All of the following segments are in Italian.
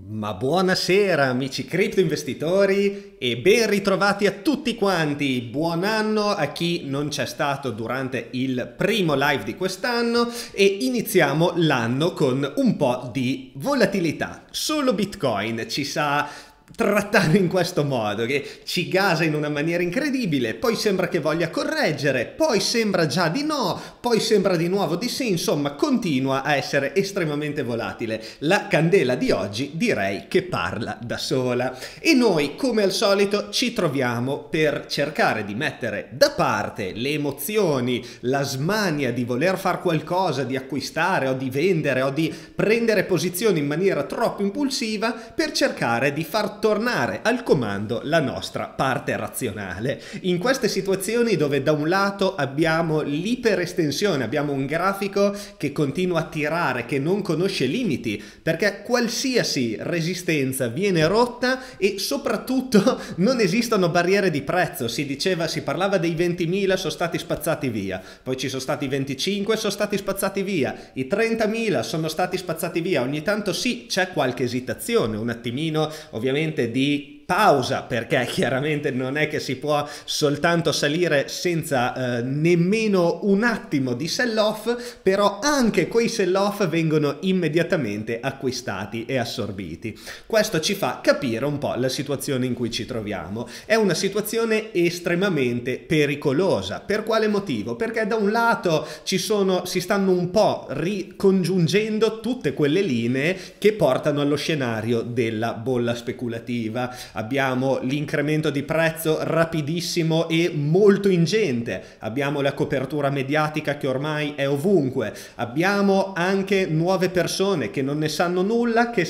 Ma buonasera amici cripto investitori e ben ritrovati a tutti quanti. Buon anno a chi non c'è stato durante il primo live di quest'anno e iniziamo l'anno con un po' di volatilità. Solo Bitcoin ci sa trattare in questo modo, che ci gasa in una maniera incredibile, poi sembra che voglia correggere, poi sembra già di no, poi sembra di nuovo di sì, insomma continua a essere estremamente volatile. La candela di oggi direi che parla da sola e noi come al solito ci troviamo per cercare di mettere da parte le emozioni, la smania di voler fare qualcosa, di acquistare o di vendere o di prendere posizioni in maniera troppo impulsiva per cercare di far tornare al comando la nostra parte razionale. In queste situazioni dove da un lato abbiamo l'iperestensione, abbiamo un grafico che continua a tirare, che non conosce limiti, perché qualsiasi resistenza viene rotta e soprattutto non esistono barriere di prezzo. Si parlava dei 20.000, sono stati spazzati via, poi ci sono stati 25, sono stati spazzati via, i 30.000 sono stati spazzati via. Ogni tanto sì, c'è qualche esitazione, un attimino ovviamente di pausa, perché chiaramente non è che si può soltanto salire senza nemmeno un attimo di sell-off, però anche quei sell-off vengono immediatamente acquistati e assorbiti. Questo ci fa capire un po' la situazione in cui ci troviamo. È una situazione estremamente pericolosa. Per quale motivo? Perché da un lato si stanno un po' ricongiungendo tutte quelle linee che portano allo scenario della bolla speculativa. Abbiamo l'incremento di prezzo rapidissimo e molto ingente, abbiamo la copertura mediatica che ormai è ovunque, abbiamo anche nuove persone che non ne sanno nulla, che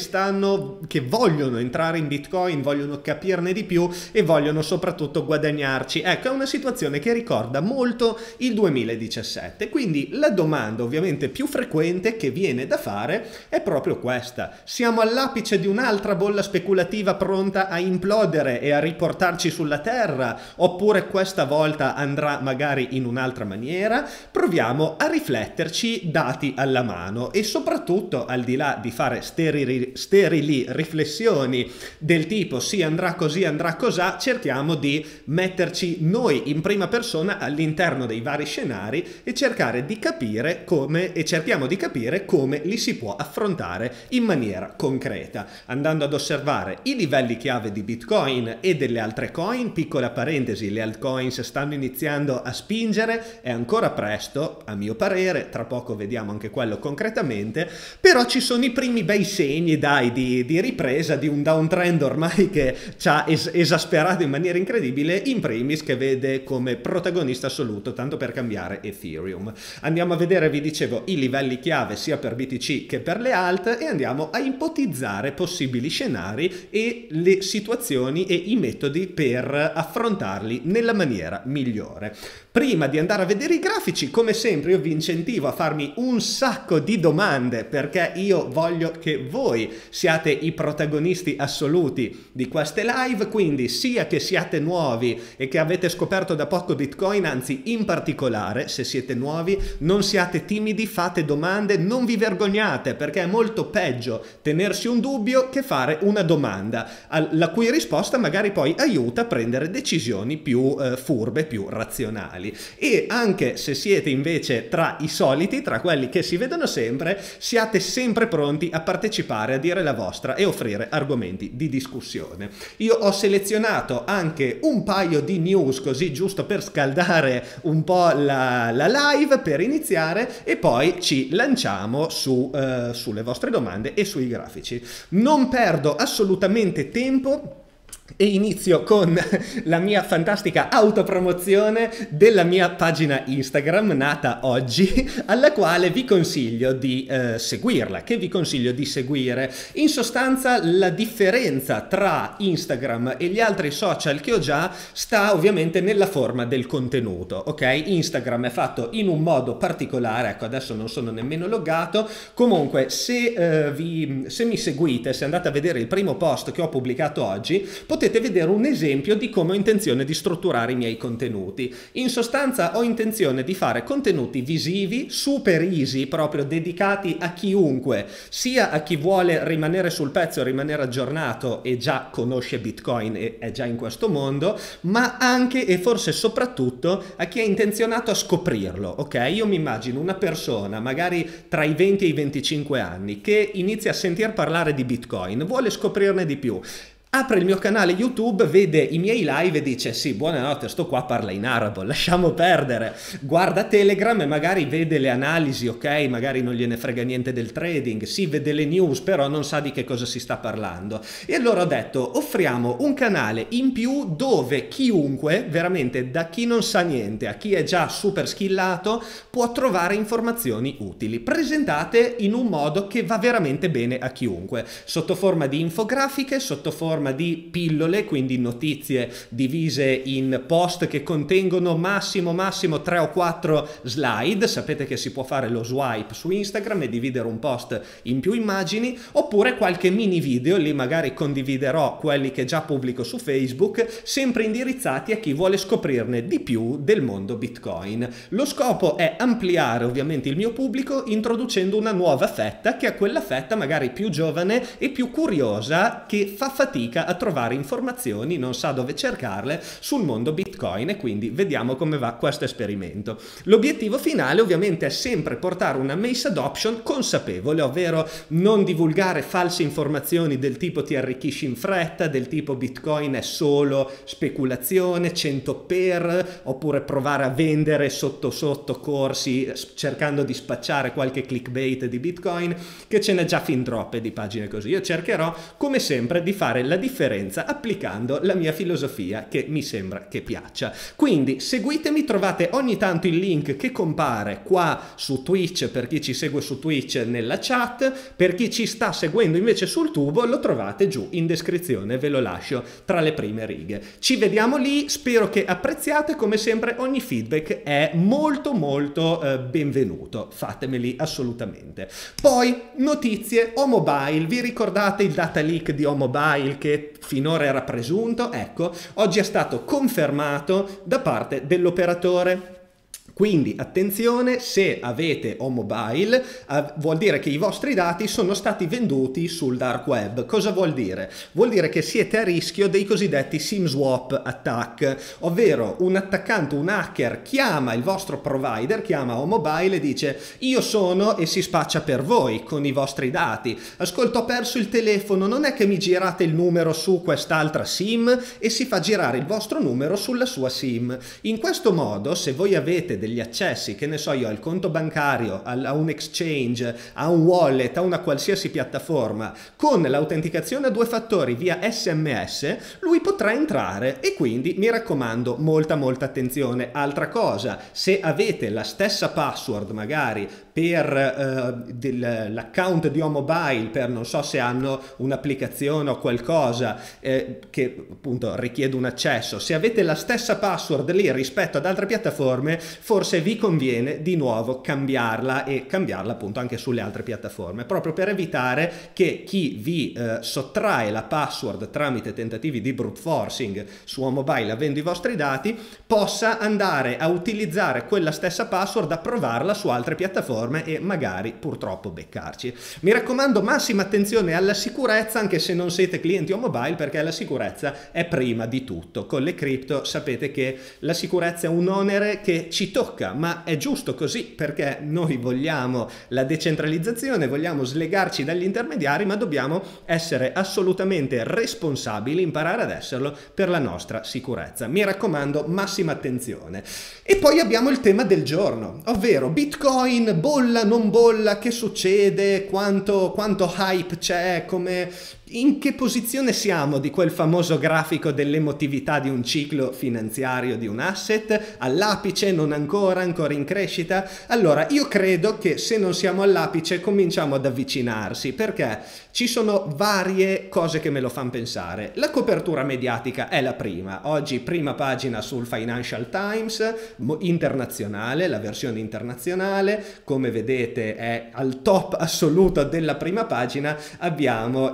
vogliono entrare in Bitcoin, vogliono capirne di più e vogliono soprattutto guadagnarci. Ecco, è una situazione che ricorda molto il 2017, quindi la domanda ovviamente più frequente che viene da fare è proprio questa: siamo all'apice di un'altra bolla speculativa pronta a implodere e a riportarci sulla terra, oppure questa volta andrà magari in un'altra maniera? Proviamo a rifletterci dati alla mano e soprattutto, al di là di fare sterili riflessioni del tipo sì andrà così, andrà cosà, cerchiamo di metterci noi in prima persona all'interno dei vari scenari e cerchiamo di capire come li si può affrontare in maniera concreta, andando ad osservare i livelli chiave di Bitcoin e delle altre coin. Piccola parentesi, le altcoins stanno iniziando a spingere, è ancora presto a mio parere, tra poco vediamo anche quello concretamente, però ci sono i primi bei segni di ripresa di un downtrend ormai che ci ha esasperato in maniera incredibile, in primis che vede come protagonista assoluto, tanto per cambiare, Ethereum. Andiamo a vedere, vi dicevo, i livelli chiave sia per BTC che per le alt e andiamo a ipotizzare possibili scenari e le situazioni e i metodi per affrontarli nella maniera migliore. Prima di andare a vedere i grafici, come sempre io vi incentivo a farmi un sacco di domande, perché io voglio che voi siate i protagonisti assoluti di queste live, quindi sia che siate nuovi e che avete scoperto da poco Bitcoin, anzi in particolare se siete nuovi non siate timidi, fate domande, non vi vergognate, perché è molto peggio tenersi un dubbio che fare una domanda la cui risposta magari poi aiuta a prendere decisioni più furbe, più razionali. E anche se siete invece tra i soliti, tra quelli che si vedono sempre, siate sempre pronti a partecipare, a dire la vostra e offrire argomenti di discussione. Io ho selezionato anche un paio di news così giusto per scaldare un po' la live per iniziare e poi ci lanciamo sulle vostre domande e sui grafici. Non perdo assolutamente tempo e inizio con la mia fantastica autopromozione della mia pagina Instagram nata oggi, alla quale vi consiglio di seguirla, che vi consiglio di seguire. In sostanza la differenza tra Instagram e gli altri social che ho già sta ovviamente nella forma del contenuto, ok? Instagram è fatto in un modo particolare, ecco adesso non sono nemmeno loggato, comunque se mi seguite, se andate a vedere il primo post che ho pubblicato oggi, potete potete vedere un esempio di come ho intenzione di strutturare i miei contenuti. In sostanza ho intenzione di fare contenuti visivi, super easy, proprio dedicati a chiunque, sia a chi vuole rimanere sul pezzo, rimanere aggiornato e già conosce Bitcoin e è già in questo mondo, ma anche e forse soprattutto a chi è intenzionato a scoprirlo, ok? Io mi immagino una persona magari tra i 20 e i 25 anni che inizia a sentir parlare di Bitcoin, vuole scoprirne di più. Apre il mio canale YouTube, vede i miei live e dice sì, buonanotte, sto qua parla in arabo, lasciamo perdere. Guarda Telegram e magari vede le analisi, ok? Magari non gliene frega niente del trading, sì, vede le news, però non sa di che cosa si sta parlando. E allora ho detto, offriamo un canale in più dove chiunque, veramente da chi non sa niente a chi è già super skillato, può trovare informazioni utili, presentate in un modo che va veramente bene a chiunque, sotto forma di infografiche, sotto forma di pillole, quindi notizie divise in post che contengono massimo 3 o 4 slide. Sapete che si può fare lo swipe su Instagram e dividere un post in più immagini, oppure qualche mini video, lì magari condividerò quelli che già pubblico su Facebook, sempre indirizzati a chi vuole scoprirne di più del mondo Bitcoin. Lo scopo è ampliare ovviamente il mio pubblico introducendo una nuova fetta, che è quella fetta magari più giovane e più curiosa, che fa fatica a trovare informazioni, non sa dove cercarle sul mondo Bitcoin, e quindi vediamo come va questo esperimento. L'obiettivo finale ovviamente è sempre portare una mass adoption consapevole, ovvero non divulgare false informazioni del tipo ti arricchisci in fretta, del tipo Bitcoin è solo speculazione, 100 per, oppure provare a vendere sotto corsi cercando di spacciare qualche clickbait di Bitcoin, che ce n'è già fin troppe di pagine così. Io cercherò come sempre di fare la differenza applicando la mia filosofia, che mi sembra che piaccia. Quindi seguitemi, trovate ogni tanto il link che compare qua su Twitch per chi ci segue su Twitch nella chat, per chi ci sta seguendo invece sul tubo lo trovate giù in descrizione, ve lo lascio tra le prime righe. Ci vediamo lì, spero che apprezziate, come sempre ogni feedback è molto benvenuto, fatemeli assolutamente. Poi notizie O-Mobile, vi ricordate il data leak di O-Mobile che finora era presunto? Ecco, oggi è stato confermato da parte dell'operatore. Quindi attenzione, se avete O-Mobile vuol dire che i vostri dati sono stati venduti sul dark web. Cosa vuol dire? Vuol dire che siete a rischio dei cosiddetti SIM swap attack, ovvero un attaccante, un hacker chiama il vostro provider, chiama O-Mobile e dice io sono, e si spaccia per voi con i vostri dati. Ascolta, ho perso il telefono, non è che mi girate il numero su quest'altra SIM, e si fa girare il vostro numero sulla sua SIM. In questo modo, se voi avete degli accessi, che ne so io, al conto bancario, a un exchange, a un wallet, a una qualsiasi piattaforma, con l'autenticazione a 2 fattori via SMS, lui potrà entrare. E quindi mi raccomando, molta attenzione. Altra cosa, se avete la stessa password magari per l'account di O-Mobile, per non so se hanno un'applicazione o qualcosa che appunto richiede un accesso, se avete la stessa password lì rispetto ad altre piattaforme, forse vi conviene di nuovo cambiarla, e cambiarla appunto anche sulle altre piattaforme, proprio per evitare che chi vi sottrae la password tramite tentativi di brute forcing su O-Mobile avendo i vostri dati, possa andare a utilizzare quella stessa password, a provarla su altre piattaforme e magari purtroppo beccarci. Mi raccomando, massima attenzione alla sicurezza, anche se non siete clienti O-Mobile, perché la sicurezza è prima di tutto. Con le cripto sapete che la sicurezza è un onere che ci tocca, ma è giusto così, perché noi vogliamo la decentralizzazione, vogliamo slegarci dagli intermediari, ma dobbiamo essere assolutamente responsabili, imparare ad esserlo per la nostra sicurezza. Mi raccomando, massima attenzione. E poi abbiamo il tema del giorno, ovvero Bitcoin, bolla, non bolla, che succede, quanto hype c'è, in che posizione siamo di quel famoso grafico dell'emotività di un ciclo finanziario di un asset, all'apice, non ancora in crescita? Allora, io credo che se non siamo all'apice cominciamo ad avvicinarsi, perché ci sono varie cose che me lo fanno pensare. La copertura mediatica è la prima, oggi prima pagina sul Financial Times, internazionale, la versione internazionale, come vedete è al top assoluto della prima pagina, abbiamo il nostro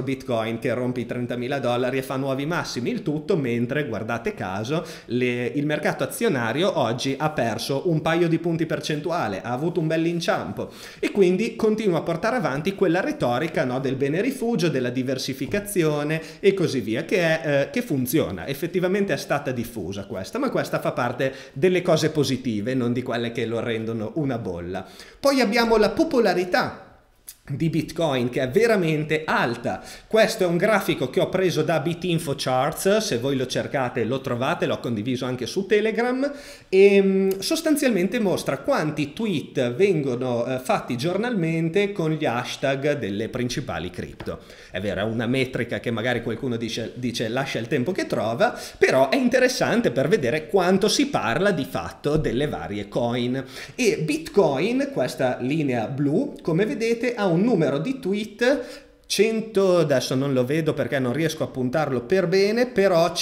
nostro Bitcoin che rompe i $30.000 e fa nuovi massimi, il tutto mentre, guardate caso, il mercato azionario oggi ha perso un paio di punti percentuali, ha avuto un bel inciampo e quindi continua a portare avanti quella retorica, no, del bene rifugio, della diversificazione e così via, che funziona. Effettivamente è stata diffusa questa, ma questa fa parte delle cose positive, non di quelle che lo rendono una bolla. Poi abbiamo la popolarità di Bitcoin, che è veramente alta. Questo è un grafico che ho preso da BitInfoCharts, se voi lo cercate lo trovate, l'ho condiviso anche su Telegram, e sostanzialmente mostra quanti tweet vengono fatti giornalmente con gli hashtag delle principali cripto. È vero, è una metrica che magari qualcuno dice lascia il tempo che trova, però è interessante per vedere quanto si parla di fatto delle varie coin. E Bitcoin, questa linea blu, come vedete, ha un numero di tweet 100, adesso non lo vedo perché non riesco a puntarlo per bene, però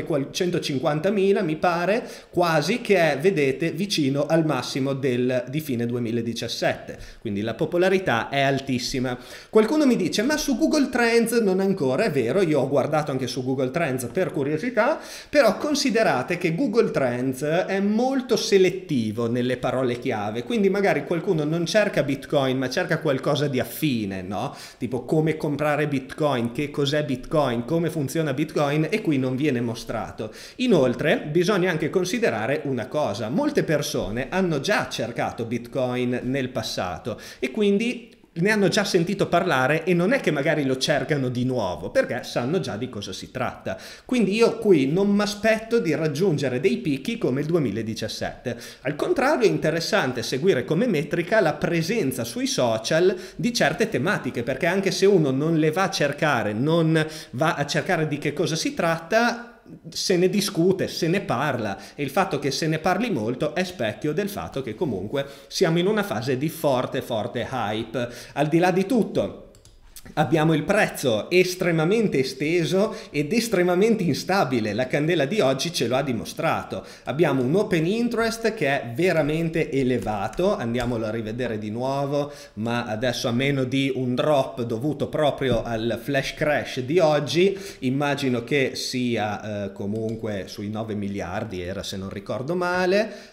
150.000 mi pare quasi, che è, vedete, vicino al massimo di fine 2017, quindi la popolarità è altissima. Qualcuno mi dice ma su Google Trends non ancora, è vero, io ho guardato anche su Google Trends per curiosità, però considerate che Google Trends è molto selettivo nelle parole chiave, quindi magari qualcuno non cerca Bitcoin ma cerca qualcosa di affine, no? Tipo come comprare Bitcoin, che cos'è Bitcoin, come funziona Bitcoin, e qui non viene mostrato. Inoltre bisogna anche considerare una cosa: molte persone hanno già cercato Bitcoin nel passato e quindi ne hanno già sentito parlare e non è che magari lo cercano di nuovo perché sanno già di cosa si tratta. Quindi io qui non mi aspetto di raggiungere dei picchi come il 2017. Al contrario, è interessante seguire come metrica la presenza sui social di certe tematiche, perché anche se uno non le va a cercare, non va a cercare di che cosa si tratta, se ne discute, se ne parla, e il fatto che se ne parli molto è specchio del fatto che comunque siamo in una fase di forte hype. Al di là di tutto, abbiamo il prezzo estremamente esteso ed estremamente instabile, la candela di oggi ce lo ha dimostrato. Abbiamo un open interest che è veramente elevato, andiamolo a rivedere di nuovo, ma adesso a meno di un drop dovuto proprio al flash crash di oggi, immagino che sia comunque sui 9 miliardi, era se non ricordo male,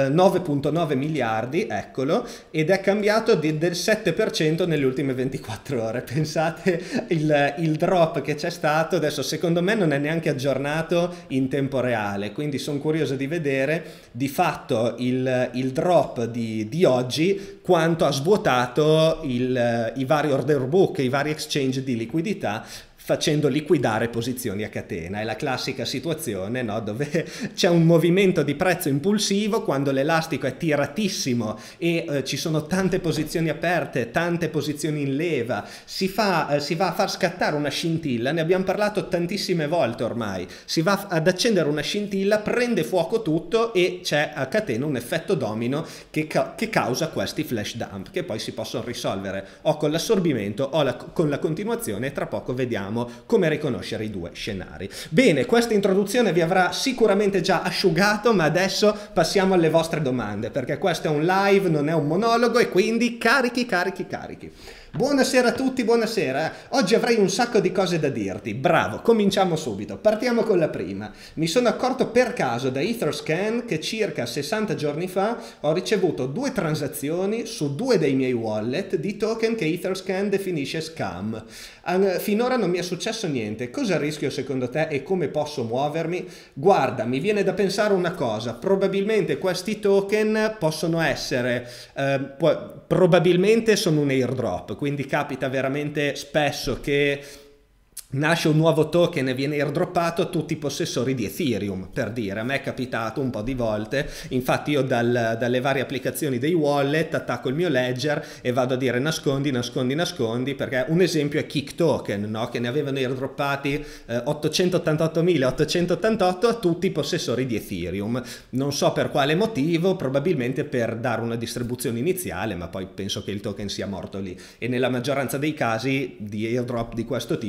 9,9 miliardi, eccolo, ed è cambiato del 7% nelle ultime 24 ore. Pensate il drop che c'è stato, adesso secondo me non è neanche aggiornato in tempo reale, quindi sono curioso di vedere di fatto il drop di oggi quanto ha svuotato i vari order book, i vari exchange di liquidità, facendo liquidare posizioni a catena. È la classica situazione, no? Dove c'è un movimento di prezzo impulsivo quando l'elastico è tiratissimo e ci sono tante posizioni aperte, tante posizioni in leva, si va a far scattare una scintilla, ne abbiamo parlato tantissime volte ormai, si va ad accendere una scintilla, prende fuoco tutto e c'è a catena un effetto domino che causa questi flash dump, che poi si possono risolvere o con l'assorbimento o con la continuazione, e tra poco vediamo come riconoscere i due scenari. Bene, questa introduzione vi avrà sicuramente già asciugato, ma adesso passiamo alle vostre domande, perché questo è un live, non è un monologo, e quindi carichi. Buonasera a tutti, buonasera. Oggi avrei un sacco di cose da dirti. Bravo, cominciamo subito. Partiamo con la prima. Mi sono accorto per caso da Etherscan che circa 60 giorni fa ho ricevuto 2 transazioni su 2 dei miei wallet di token che Etherscan definisce scam. Finora non mi è successo niente. Cosa rischio secondo te e come posso muovermi? Guarda, mi viene da pensare una cosa. Probabilmente questi token possono essere... probabilmente sono un airdrop, quindi capita veramente spesso che nasce un nuovo token e viene airdroppato a tutti i possessori di Ethereum, per dire. A me è capitato un po' di volte, infatti io dalle varie applicazioni dei wallet attacco il mio ledger e vado a dire nascondi, perché un esempio è Kik Token, no? Che ne avevano airdroppati 888.888 a tutti i possessori di Ethereum. Non so per quale motivo, probabilmente per dare una distribuzione iniziale, ma poi penso che il token sia morto lì, e nella maggioranza dei casi di airdrop di questo tipo finisce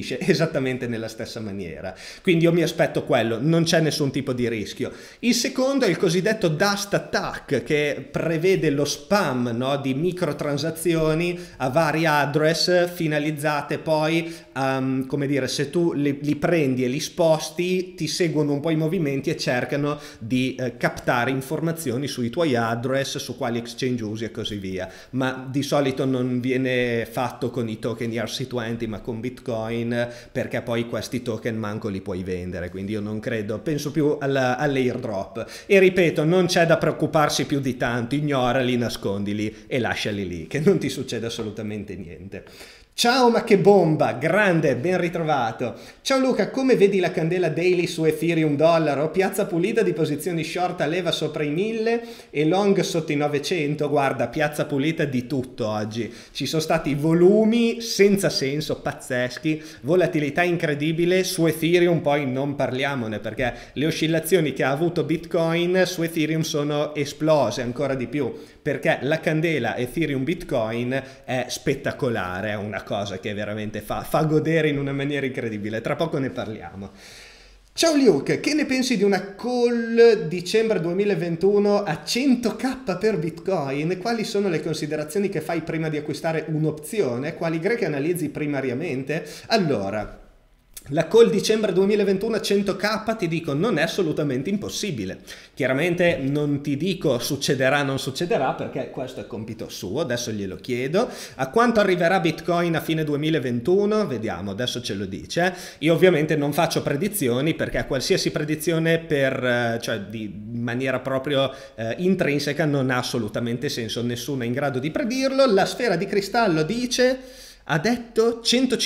agisce esattamente nella stessa maniera. Quindi io mi aspetto quello, non c'è nessun tipo di rischio. Il secondo è il cosiddetto Dust Attack, che prevede lo spam, no, di microtransazioni a vari address finalizzate poi, come dire, se tu li prendi e li sposti, ti seguono un po' i movimenti e cercano di captare informazioni sui tuoi address, su quali exchange usi e così via. Ma di solito non viene fatto con i token ERC20 ma con Bitcoin, perché poi questi token manco li puoi vendere, quindi io non credo, penso più all'airdrop. E ripeto, non c'è da preoccuparsi più di tanto, ignorali, nascondili e lasciali lì, che non ti succede assolutamente niente. Ciao, ma che bomba, grande, ben ritrovato. Ciao Luca, come vedi la candela daily su Ethereum dollaro? Piazza pulita di posizioni short a leva sopra i 1000 e long sotto i 900. Guarda, piazza pulita di tutto oggi. Ci sono stati volumi senza senso, pazzeschi, volatilità incredibile. Su Ethereum poi non parliamone, perché le oscillazioni che ha avuto Bitcoin su Ethereum sono esplose ancora di più, perché la candela Ethereum Bitcoin è spettacolare, è una cosa che veramente fa godere in una maniera incredibile. Tra poco ne parliamo. Ciao Luke, che ne pensi di una call dicembre 2021 a 100k per Bitcoin? Quali sono le considerazioni che fai prima di acquistare un'opzione? Quali greche analizzi primariamente? Allora, la call dicembre 2021 a 100k ti dico non è assolutamente impossibile. Chiaramente non ti dico succederà o non succederà, perché questo è compito suo, adesso glielo chiedo. A quanto arriverà Bitcoin a fine 2021? Vediamo, adesso ce lo dice. Io ovviamente non faccio predizioni, perché qualsiasi predizione cioè di maniera proprio intrinseca non ha assolutamente senso, nessuno è in grado di predirlo. La sfera di cristallo dice... ha detto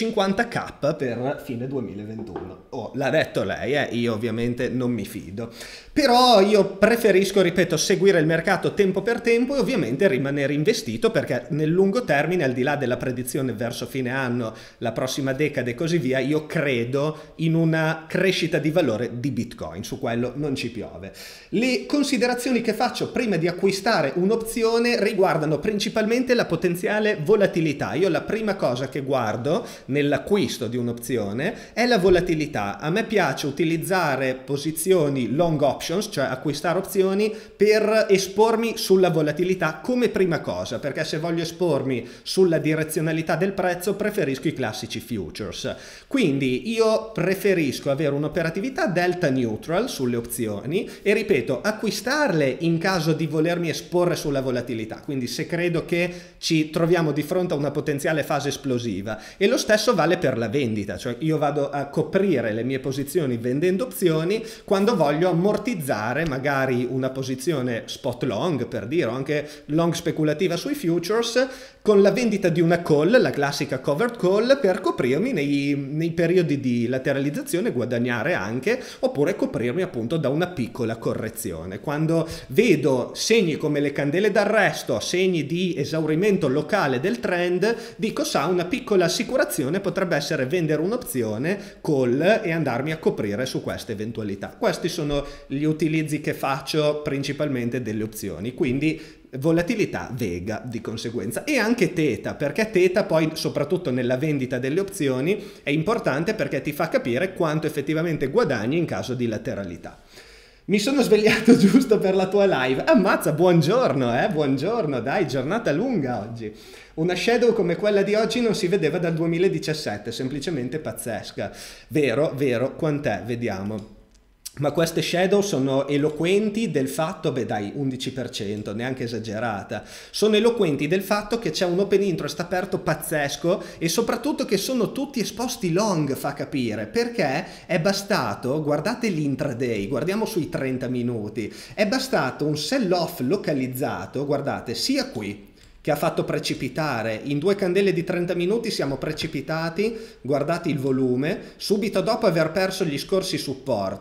150k per fine 2021. Oh, l'ha detto lei, io ovviamente non mi fido. Però io preferisco, ripeto, seguire il mercato tempo per tempo e ovviamente rimanere investito, perché nel lungo termine, al di là della predizione verso fine anno, la prossima decade e così via, io credo in una crescita di valore di Bitcoin, su quello non ci piove. Le considerazioni che faccio prima di acquistare un'opzione riguardano principalmente la potenziale volatilità. Io la prima cosa che guardo nell'acquisto di un'opzione è la volatilità. A me piace utilizzare posizioni long options, cioè acquistare opzioni per espormi sulla volatilità come prima cosa, perché se voglio espormi sulla direzionalità del prezzo preferisco i classici futures. Quindi io preferisco avere un'operatività delta neutral sulle opzioni e, ripeto, acquistarle in caso di volermi esporre sulla volatilità, quindi se credo che ci troviamo di fronte a una potenziale fase esplosiva. E lo stesso vale per la vendita, cioè io vado a coprire le mie posizioni vendendo opzioni quando voglio ammortizzare magari una posizione spot long, per dire, o anche long speculativa sui futures, con la vendita di una call, la classica covered call, per coprirmi nei periodi di lateralizzazione, guadagnare anche, oppure coprirmi appunto da una piccola correzione. Quando vedo segni come le candele d'arresto, segni di esaurimento locale del trend, dico sa, una piccola assicurazione potrebbe essere vendere un'opzione call e andarmi a coprire su queste eventualità. Questi sono gli utilizzi che faccio principalmente delle opzioni, quindi volatilità Vega di conseguenza, e anche Theta, perché Theta poi soprattutto nella vendita delle opzioni è importante, perché ti fa capire quanto effettivamente guadagni in caso di lateralità. Mi sono svegliato giusto per la tua live. Ammazza, buongiorno, buongiorno, dai, giornata lunga oggi. Una shadow come quella di oggi non si vedeva dal 2017, semplicemente pazzesca. Vero, vero, quant'è? Vediamo. Ma queste shadow sono eloquenti del fatto, beh dai, 11%, neanche esagerata, sono eloquenti del fatto che c'è un open interest aperto pazzesco e soprattutto che sono tutti esposti long, fa capire, perché è bastato, guardate l'intraday, guardiamo sui 30 minuti, è bastato un sell-off localizzato, guardate, sia qui, che ha fatto precipitare, in due candele di 30 minuti siamo precipitati, guardate il volume, subito dopo aver perso gli scorsi supporti,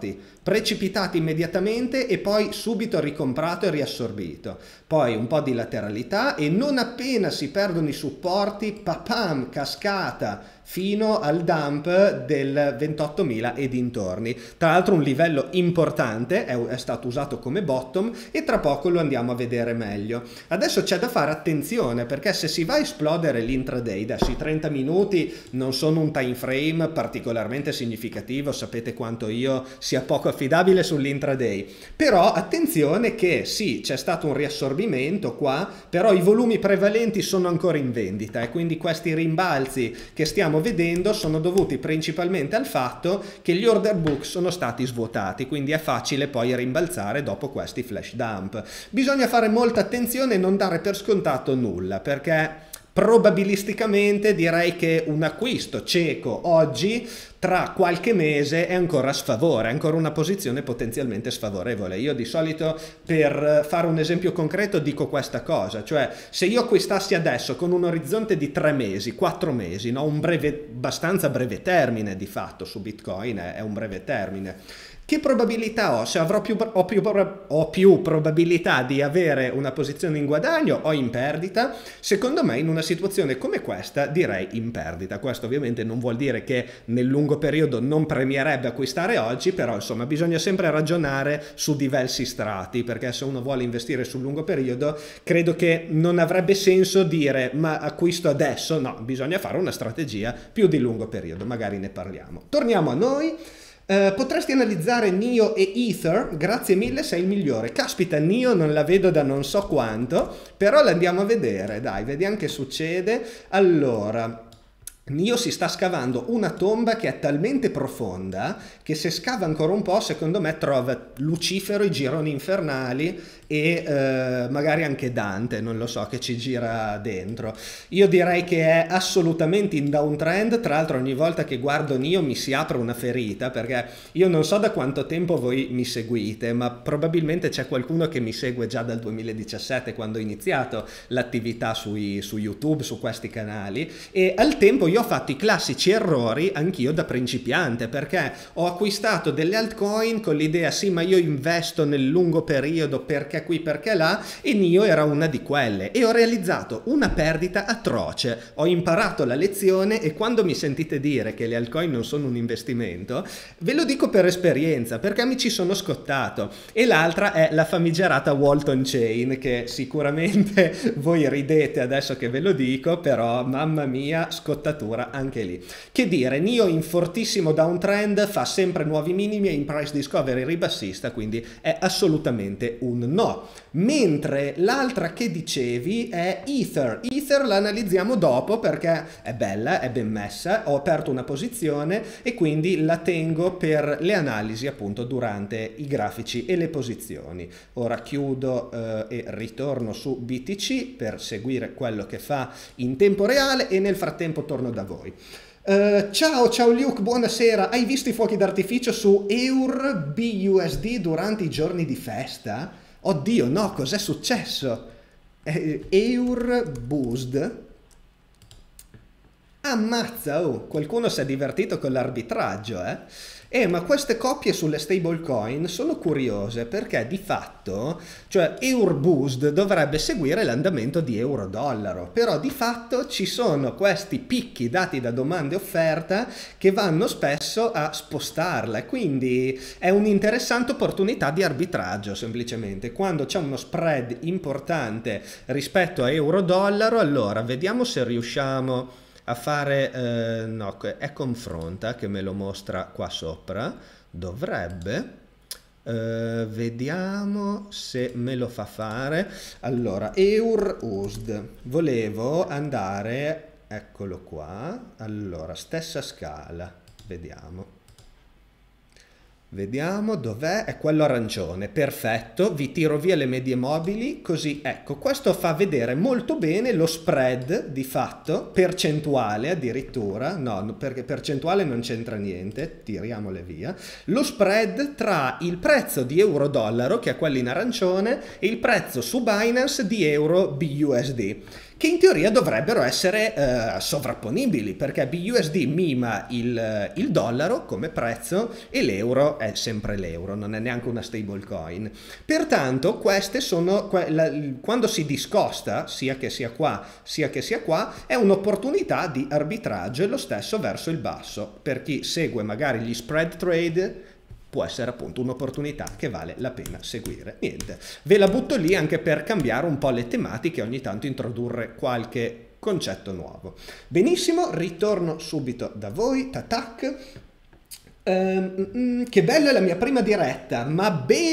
precipitato immediatamente e poi subito ricomprato e riassorbito. Poi un po' di lateralità e non appena si perdono i supporti, papam, cascata fino al dump del 28.000 e dintorni. Tra l'altro un livello importante, è stato usato come bottom e tra poco lo andiamo a vedere meglio. Adesso c'è da fare attenzione perché se si va a esplodere l'intraday, adesso i 30 minuti non sono un time frame particolarmente significativo, sapete quanto io sia poco affidabile sull'intraday, però attenzione che sì, c'è stato un riassorbimento qua, però i volumi prevalenti sono ancora in vendita e quindi questi rimbalzi che stiamo vedendo sono dovuti principalmente al fatto che gli order book sono stati svuotati, quindi è facile poi rimbalzare dopo questi flash dump. Bisogna fare molta attenzione e non dare per scontato nulla, perché probabilisticamente direi che un acquisto cieco oggi tra qualche mese è ancora a sfavore, è ancora una posizione potenzialmente sfavorevole. Io di solito, per fare un esempio concreto, dico questa cosa, cioè se io acquistassi adesso con un orizzonte di 3 mesi, 4 mesi, no? Un breve, abbastanza breve termine di fatto su Bitcoin, è un breve termine. Che probabilità ho? Se ho più probabilità di avere una posizione in guadagno o in perdita? Secondo me in una situazione come questa direi in perdita. Questo ovviamente non vuol dire che nel lungo periodo non premierebbe acquistare oggi, però insomma bisogna sempre ragionare su diversi strati, perché se uno vuole investire sul lungo periodo credo che non avrebbe senso dire ma acquisto adesso, no, bisogna fare una strategia più di lungo periodo, magari ne parliamo. Torniamo a noi. Potresti analizzare NIO e Ether, grazie mille, sei il migliore. Caspita, NIO non la vedo da non so quanto, però la andiamo a vedere, dai, vediamo che succede. Allora, NIO si sta scavando una tomba che è talmente profonda che se scava ancora un po' secondo me trova Lucifero, i gironi infernali e magari anche Dante, non lo so, che ci gira dentro. Io direi che è assolutamente in downtrend, tra l'altro ogni volta che guardo NIO mi si apre una ferita, perché io non so da quanto tempo voi mi seguite, ma probabilmente c'è qualcuno che mi segue già dal 2017 quando ho iniziato l'attività su YouTube, su questi canali, e al tempo io ho fatto i classici errori anch'io da principiante, perché ho acquistato delle altcoin con l'idea sì ma io investo nel lungo periodo perché qui perché là, e NIO era una di quelle e ho realizzato una perdita atroce. Ho imparato la lezione e quando mi sentite dire che le altcoin non sono un investimento ve lo dico per esperienza, perché mi ci sono scottato. E l'altra è la famigerata Walton Chain, che sicuramente voi ridete adesso che ve lo dico, però mamma mia, scottatura anche lì. Che dire, NIO in fortissimo downtrend, fa sempre nuovi minimi e in price discovery ribassista, quindi è assolutamente un no. Mentre l'altra che dicevi è Ether. Ether la analizziamo dopo perché è bella, è ben messa, ho aperto una posizione e quindi la tengo per le analisi appunto durante i grafici e le posizioni. Ora chiudo e ritorno su BTC per seguire quello che fa in tempo reale e nel frattempo torno da voi. Ciao Luke, buonasera. Hai visto i fuochi d'artificio su EUR BUSD durante i giorni di festa? Oddio, no, cos'è successo? EUR BUSD? Ammazza, oh, qualcuno si è divertito con l'arbitraggio, ma queste coppie sulle stablecoin sono curiose perché di fatto, cioè EUR-BUSD dovrebbe seguire l'andamento di euro-dollaro, però di fatto ci sono questi picchi dati da domanda e offerta che vanno spesso a spostarla e quindi è un'interessante opportunità di arbitraggio semplicemente. Quando c'è uno spread importante rispetto a euro-dollaro, allora vediamo se riusciamo a fare, no, è confronta che me lo mostra qua sopra, dovrebbe, vediamo se me lo fa fare. Allora, EUR-USD, volevo andare, eccolo qua, allora, stessa scala, vediamo. Vediamo dov'è, è quello arancione, perfetto, vi tiro via le medie mobili, così ecco, questo fa vedere molto bene lo spread di fatto, percentuale addirittura, no, perché percentuale non c'entra niente, tiriamole via, lo spread tra il prezzo di euro-dollaro, che è quello in arancione, e il prezzo su Binance di euro BUSD. che in teoria dovrebbero essere sovrapponibili, perché BUSD mima il dollaro come prezzo e l'euro è sempre l'euro, non è neanche una stablecoin. Pertanto queste sono, quando si discosta, sia che sia qua, sia che sia qua, è un'opportunità di arbitraggio e lo stesso verso il basso. Per chi segue magari gli spread trade, può essere appunto un'opportunità che vale la pena seguire. Niente, ve la butto lì anche per cambiare un po' le tematiche, ogni tanto introdurre qualche concetto nuovo. Benissimo, ritorno subito da voi, tatac. Che bella la mia prima diretta, ma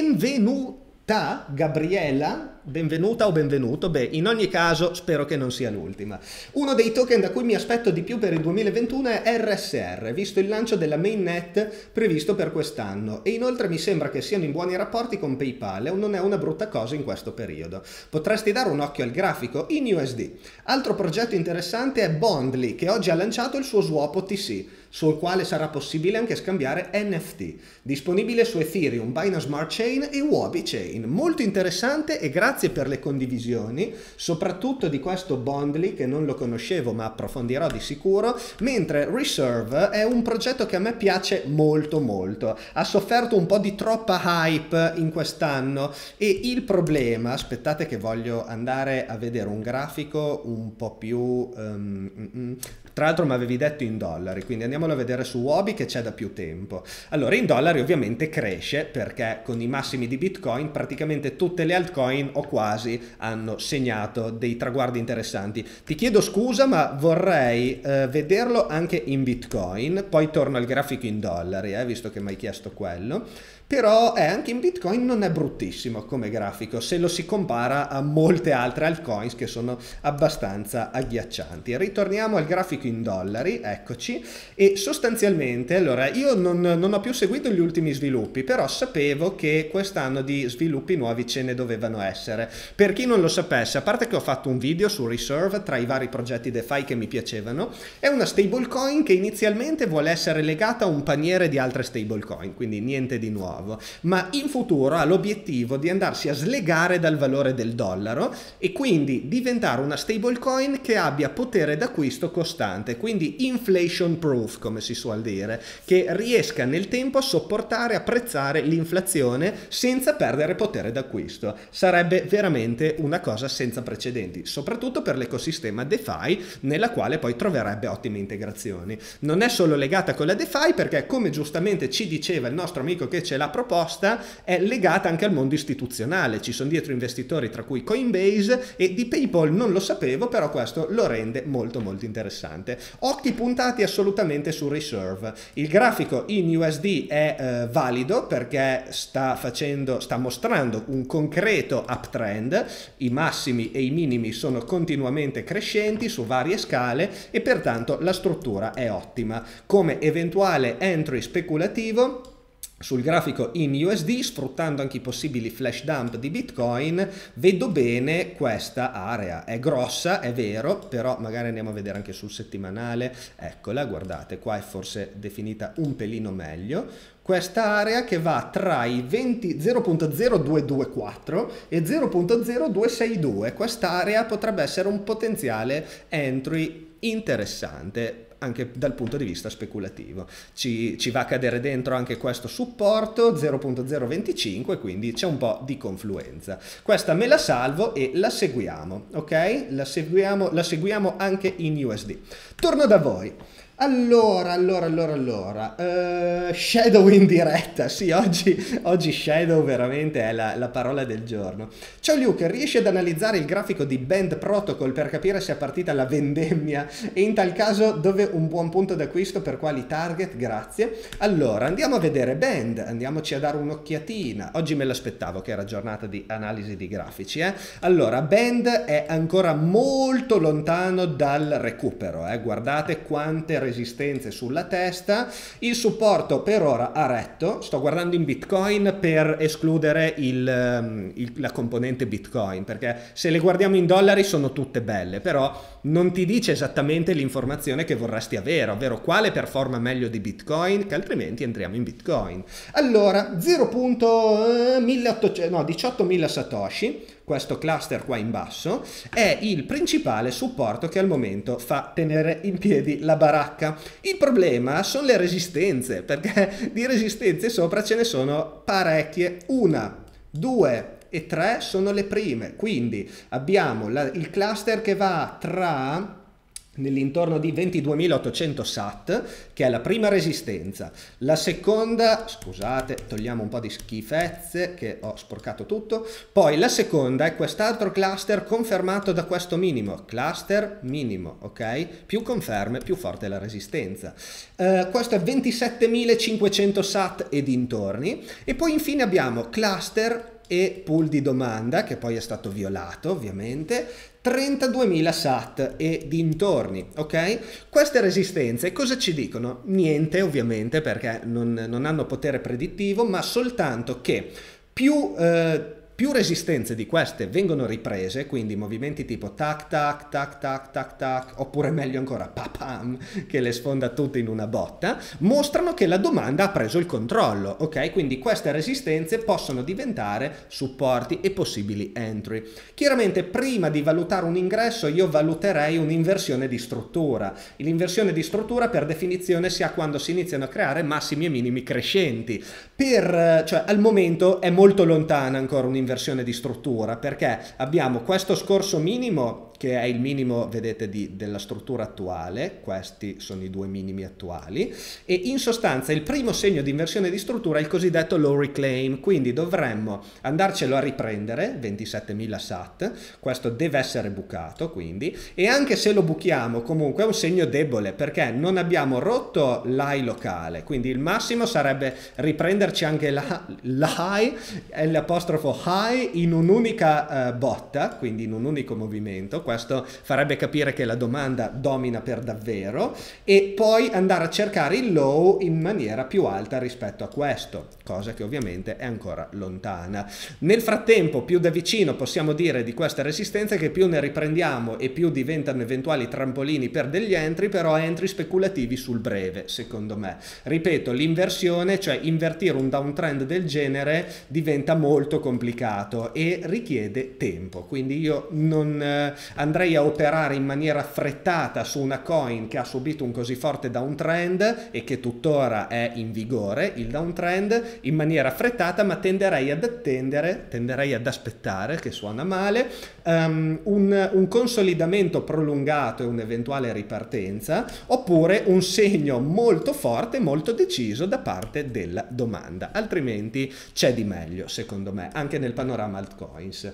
benvenuta Gabriela. Benvenuta o benvenuto, beh, in ogni caso spero che non sia l'ultima. Uno dei token da cui mi aspetto di più per il 2021 è RSR, visto il lancio della mainnet previsto per quest'anno, e inoltre mi sembra che siano in buoni rapporti con PayPal e non è una brutta cosa in questo periodo. Potresti dare un occhio al grafico in USD. Altro progetto interessante è Bondly, che oggi ha lanciato il suo swap OTC, sul quale sarà possibile anche scambiare NFT, disponibile su Ethereum, Binance Smart Chain e Huobi Chain. Molto interessante e grazie per le condivisioni, soprattutto di questo Bondly che non lo conoscevo ma approfondirò di sicuro, mentre Reserve è un progetto che a me piace molto molto, ha sofferto un po' di troppa hype in quest'anno e il problema, aspettate che voglio andare a vedere un grafico un po' più... Tra l'altro mi avevi detto in dollari, quindi andiamolo a vedere su Huobi che c'è da più tempo. Allora, in dollari ovviamente cresce perché con i massimi di Bitcoin praticamente tutte le altcoin o quasi hanno segnato dei traguardi interessanti. Ti chiedo scusa, ma vorrei vederlo anche in Bitcoin, poi torno al grafico in dollari, visto che mi hai chiesto quello. Però anche in Bitcoin non è bruttissimo come grafico se lo si compara a molte altre altcoins che sono abbastanza agghiaccianti. Ritorniamo al grafico in dollari, eccoci, e sostanzialmente, allora, io non ho più seguito gli ultimi sviluppi, però sapevo che quest'anno di sviluppi nuovi ce ne dovevano essere. Per chi non lo sapesse, a parte che ho fatto un video su Reserve tra i vari progetti DeFi che mi piacevano, è una stablecoin che inizialmente vuole essere legata a un paniere di altre stablecoin, quindi niente di nuovo, ma in futuro ha l'obiettivo di andarsi a slegare dal valore del dollaro e quindi diventare una stablecoin che abbia potere d'acquisto costante, quindi inflation proof, come si suol dire, che riesca nel tempo a sopportare, apprezzare l'inflazione senza perdere potere d'acquisto. Sarebbe veramente una cosa senza precedenti, soprattutto per l'ecosistema DeFi, nella quale poi troverebbe ottime integrazioni. Non è solo legata con la DeFi perché, come giustamente ci diceva il nostro amico che ce l'ha proposta, è legata anche al mondo istituzionale. Ci sono dietro investitori tra cui Coinbase, e di PayPal non lo sapevo, però questo lo rende molto molto interessante. Occhi puntati assolutamente su Reserve. Il grafico in USD è valido perché sta mostrando un concreto uptrend, i massimi e i minimi sono continuamente crescenti su varie scale e pertanto la struttura è ottima. Come eventuale entry speculativo, sul grafico in USD, sfruttando anche i possibili flash dump di Bitcoin, vedo bene questa area. È grossa, è vero, però magari andiamo a vedere anche sul settimanale. Eccola, guardate, qua è forse definita un pelino meglio. Questa area che va tra i 0.0224 e 0.0262. Quest'area potrebbe essere un potenziale entry interessante anche dal punto di vista speculativo. Ci va a cadere dentro anche questo supporto 0.025, quindi c'è un po' di confluenza. Questa me la salvo e la seguiamo, ok? La seguiamo anche in USD. Torno da voi. Allora, Shadow in diretta, sì, oggi Shadow veramente è la parola del giorno. Ciao Luke, riesci ad analizzare il grafico di Band Protocol per capire se è partita la vendemmia e in tal caso dove un buon punto d'acquisto per quali target? Grazie. Allora, andiamo a vedere Band, andiamoci a dare un'occhiatina. Oggi me l'aspettavo che era giornata di analisi di grafici, Allora, Band è ancora molto lontano dal recupero, Guardate quante resistenze sulla testa. Il supporto per ora ha retto. Sto guardando in Bitcoin per escludere la componente Bitcoin, perché se le guardiamo in dollari sono tutte belle, però non ti dice esattamente l'informazione che vorresti avere, ovvero quale performa meglio di Bitcoin, che altrimenti entriamo in Bitcoin. Allora, 18.000 Satoshi, questo cluster qua in basso, è il principale supporto che al momento fa tenere in piedi la baracca. Il problema sono le resistenze, perché di resistenze sopra ce ne sono parecchie. 1, 2 e 3 sono le prime, quindi abbiamo il cluster che va tra nell'intorno di 22.800 sat, che è la prima resistenza. La seconda, scusate, togliamo un po' di schifezze che ho sporcato tutto. Poi la seconda è quest'altro cluster confermato da questo minimo, cluster minimo, ok? Più conferme, più forte la resistenza. Questo è 27.500 sat e dintorni. E poi infine abbiamo cluster e pool di domanda, che poi è stato violato ovviamente, 32.000 sat e dintorni, ok? Queste resistenze cosa ci dicono? Niente ovviamente, perché non hanno potere predittivo, ma soltanto che più resistenze di queste vengono riprese, quindi movimenti tipo tac tac tac tac tac tac, oppure meglio ancora papam, che le sfonda tutte in una botta, mostrano che la domanda ha preso il controllo, ok? Quindi queste resistenze possono diventare supporti e possibili entry. Chiaramente prima di valutare un ingresso io valuterei un'inversione di struttura. L'inversione di struttura per definizione si ha quando si iniziano a creare massimi e minimi crescenti. Cioè al momento è molto lontana ancora un'inversione di struttura, perché abbiamo questo scorso minimo che è il minimo, vedete, della struttura attuale. Questi sono i due minimi attuali, e in sostanza il primo segno di inversione di struttura è il cosiddetto low reclaim, quindi dovremmo andarcelo a riprendere, 27.000 sat, questo deve essere bucato quindi, e anche se lo buchiamo comunque è un segno debole, perché non abbiamo rotto l'high locale, quindi il massimo sarebbe riprenderci anche la high, l'apostrofo high, in un'unica botta, quindi in un unico movimento. Questo farebbe capire che la domanda domina per davvero, e poi andare a cercare il low in maniera più alta rispetto a questo, cosa che ovviamente è ancora lontana. Nel frattempo, più da vicino possiamo dire di queste resistenze che più ne riprendiamo e più diventano eventuali trampolini per degli entry, però entry speculativi sul breve, secondo me. Ripeto, l'inversione, cioè invertire un downtrend del genere, diventa molto complicato e richiede tempo, quindi io non andrei a operare in maniera affrettata su una coin che ha subito un così forte downtrend e che tuttora è in vigore il downtrend in maniera affrettata, ma tenderei ad attendere, tenderei ad aspettare, che suona male, un consolidamento prolungato e un'eventuale ripartenza, oppure un segno molto forte, molto deciso da parte della domanda, altrimenti c'è di meglio secondo me anche nel panorama altcoins.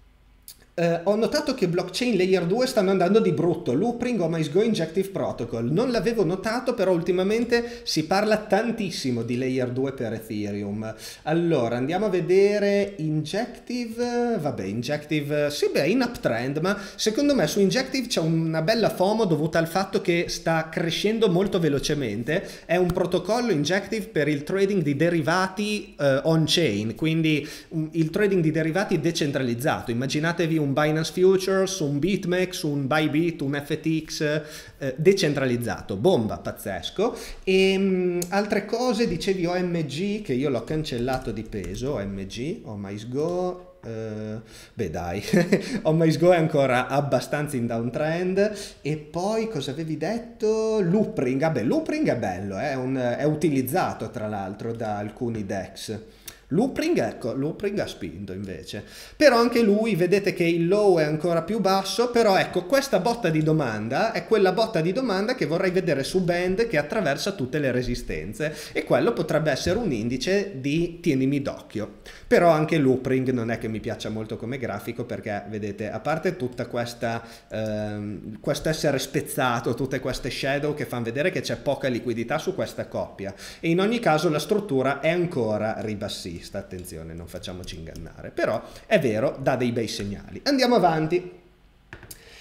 Ho notato che blockchain layer 2 stanno andando di brutto, Loopring o MySgo Injective Protocol. Non l'avevo notato, però ultimamente si parla tantissimo di layer 2 per Ethereum. Allora, andiamo a vedere Injective. Vabbè, Injective, sì, beh, in uptrend, ma secondo me su Injective c'è una bella FOMO dovuta al fatto che sta crescendo molto velocemente. È un protocollo Injective per il trading di derivati on-chain, quindi il trading di derivati decentralizzato. Immaginatevi un Binance Futures, un BitMEX, un Bybit, un FTX decentralizzato, bomba, pazzesco. E altre cose, dicevi OMG, che io l'ho cancellato di peso, OMG, o MySgo, beh dai, MySgo è ancora abbastanza in downtrend. E poi cosa avevi detto? Loopring, vabbè, Loopring è bello, è utilizzato tra l'altro da alcuni DEX. Loopring, ecco, Loopring ha spinto invece, però anche lui vedete che il low è ancora più basso, però ecco, questa botta di domanda è quella botta di domanda che vorrei vedere su Band, che attraversa tutte le resistenze, e quello potrebbe essere un indice di tienimi d'occhio. Però anche Loopring non è che mi piaccia molto come grafico, perché vedete, a parte tutta questa questo essere spezzato, tutte queste shadow che fanno vedere che c'è poca liquidità su questa coppia, e in ogni caso la struttura è ancora ribassista. Attenzione, non facciamoci ingannare, però è vero, dà dei bei segnali. Andiamo avanti.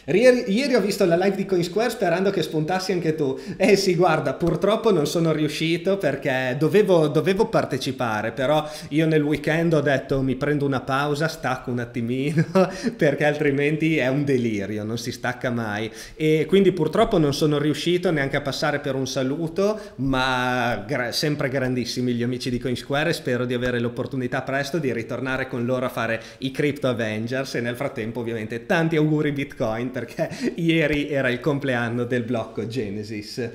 Ieri ho visto la live di CoinSquare sperando che spuntassi anche tu. Eh sì, guarda, purtroppo non sono riuscito perché dovevo partecipare, però io nel weekend ho detto mi prendo una pausa, stacco un attimino, perché altrimenti è un delirio, non si stacca mai. E quindi purtroppo non sono riuscito neanche a passare per un saluto, ma sempre grandissimi gli amici di CoinSquare e spero di avere l'opportunità presto di ritornare con loro a fare i Crypto Avengers e nel frattempo ovviamente tanti auguri Bitcoin perché ieri era il compleanno del blocco Genesis.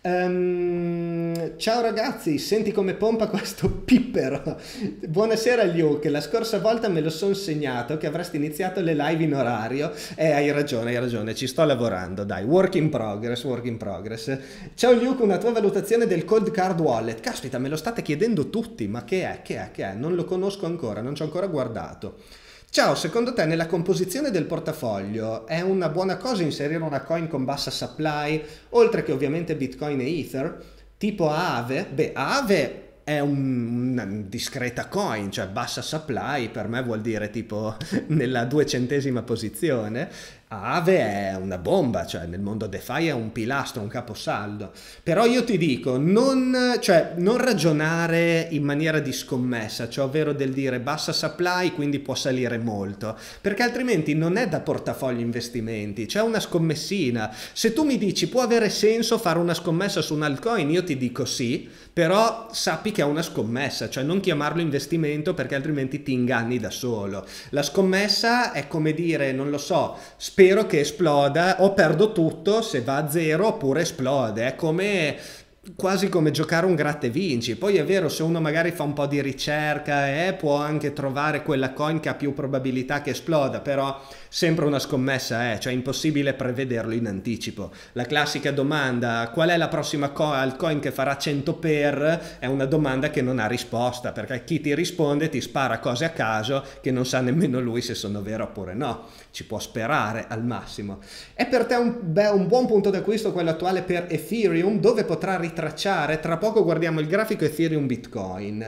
Ciao ragazzi, senti come pompa questo pippero. Buonasera Luke, la scorsa volta me lo son segnato che avresti iniziato le live in orario. Hai ragione, ci sto lavorando, dai, work in progress. Ciao Luke, una tua valutazione del Cold Card Wallet. Caspita, me lo state chiedendo tutti, ma che è? Non lo conosco ancora, non ci ho ancora guardato. Ciao, secondo te nella composizione del portafoglio è una buona cosa inserire una coin con bassa supply, oltre che ovviamente Bitcoin e Ether, tipo Aave? Beh, Aave è una discreta coin, cioè bassa supply, per me vuol dire tipo nella 200ª posizione. Aave è una bomba, cioè nel mondo DeFi è un pilastro, un caposaldo. Però io ti dico, non ragionare in maniera di scommessa, cioè ovvero del dire bassa supply, quindi può salire molto, perché altrimenti non è da portafoglio investimenti, c'è una scommessina. Se tu mi dici può avere senso fare una scommessa su un altcoin, io ti dico sì, però sappi che è una scommessa, cioè non chiamarlo investimento perché altrimenti ti inganni da solo. La scommessa è come dire, non lo so, spero che esploda o perdo tutto se va a zero oppure esplode, è come quasi come giocare un gratta e vinci. Poi è vero, se uno magari fa un po' di ricerca può anche trovare quella coin che ha più probabilità che esploda, però sempre una scommessa cioè è impossibile prevederlo in anticipo. La classica domanda qual è la prossima altcoin che farà 100 per è una domanda che non ha risposta, perché chi ti risponde ti spara cose a caso che non sa nemmeno lui se sono vere oppure no, ci può sperare al massimo. È per te un buon punto d'acquisto quello attuale per Ethereum, dove potrà ritracciare, tra poco guardiamo il grafico Ethereum Bitcoin.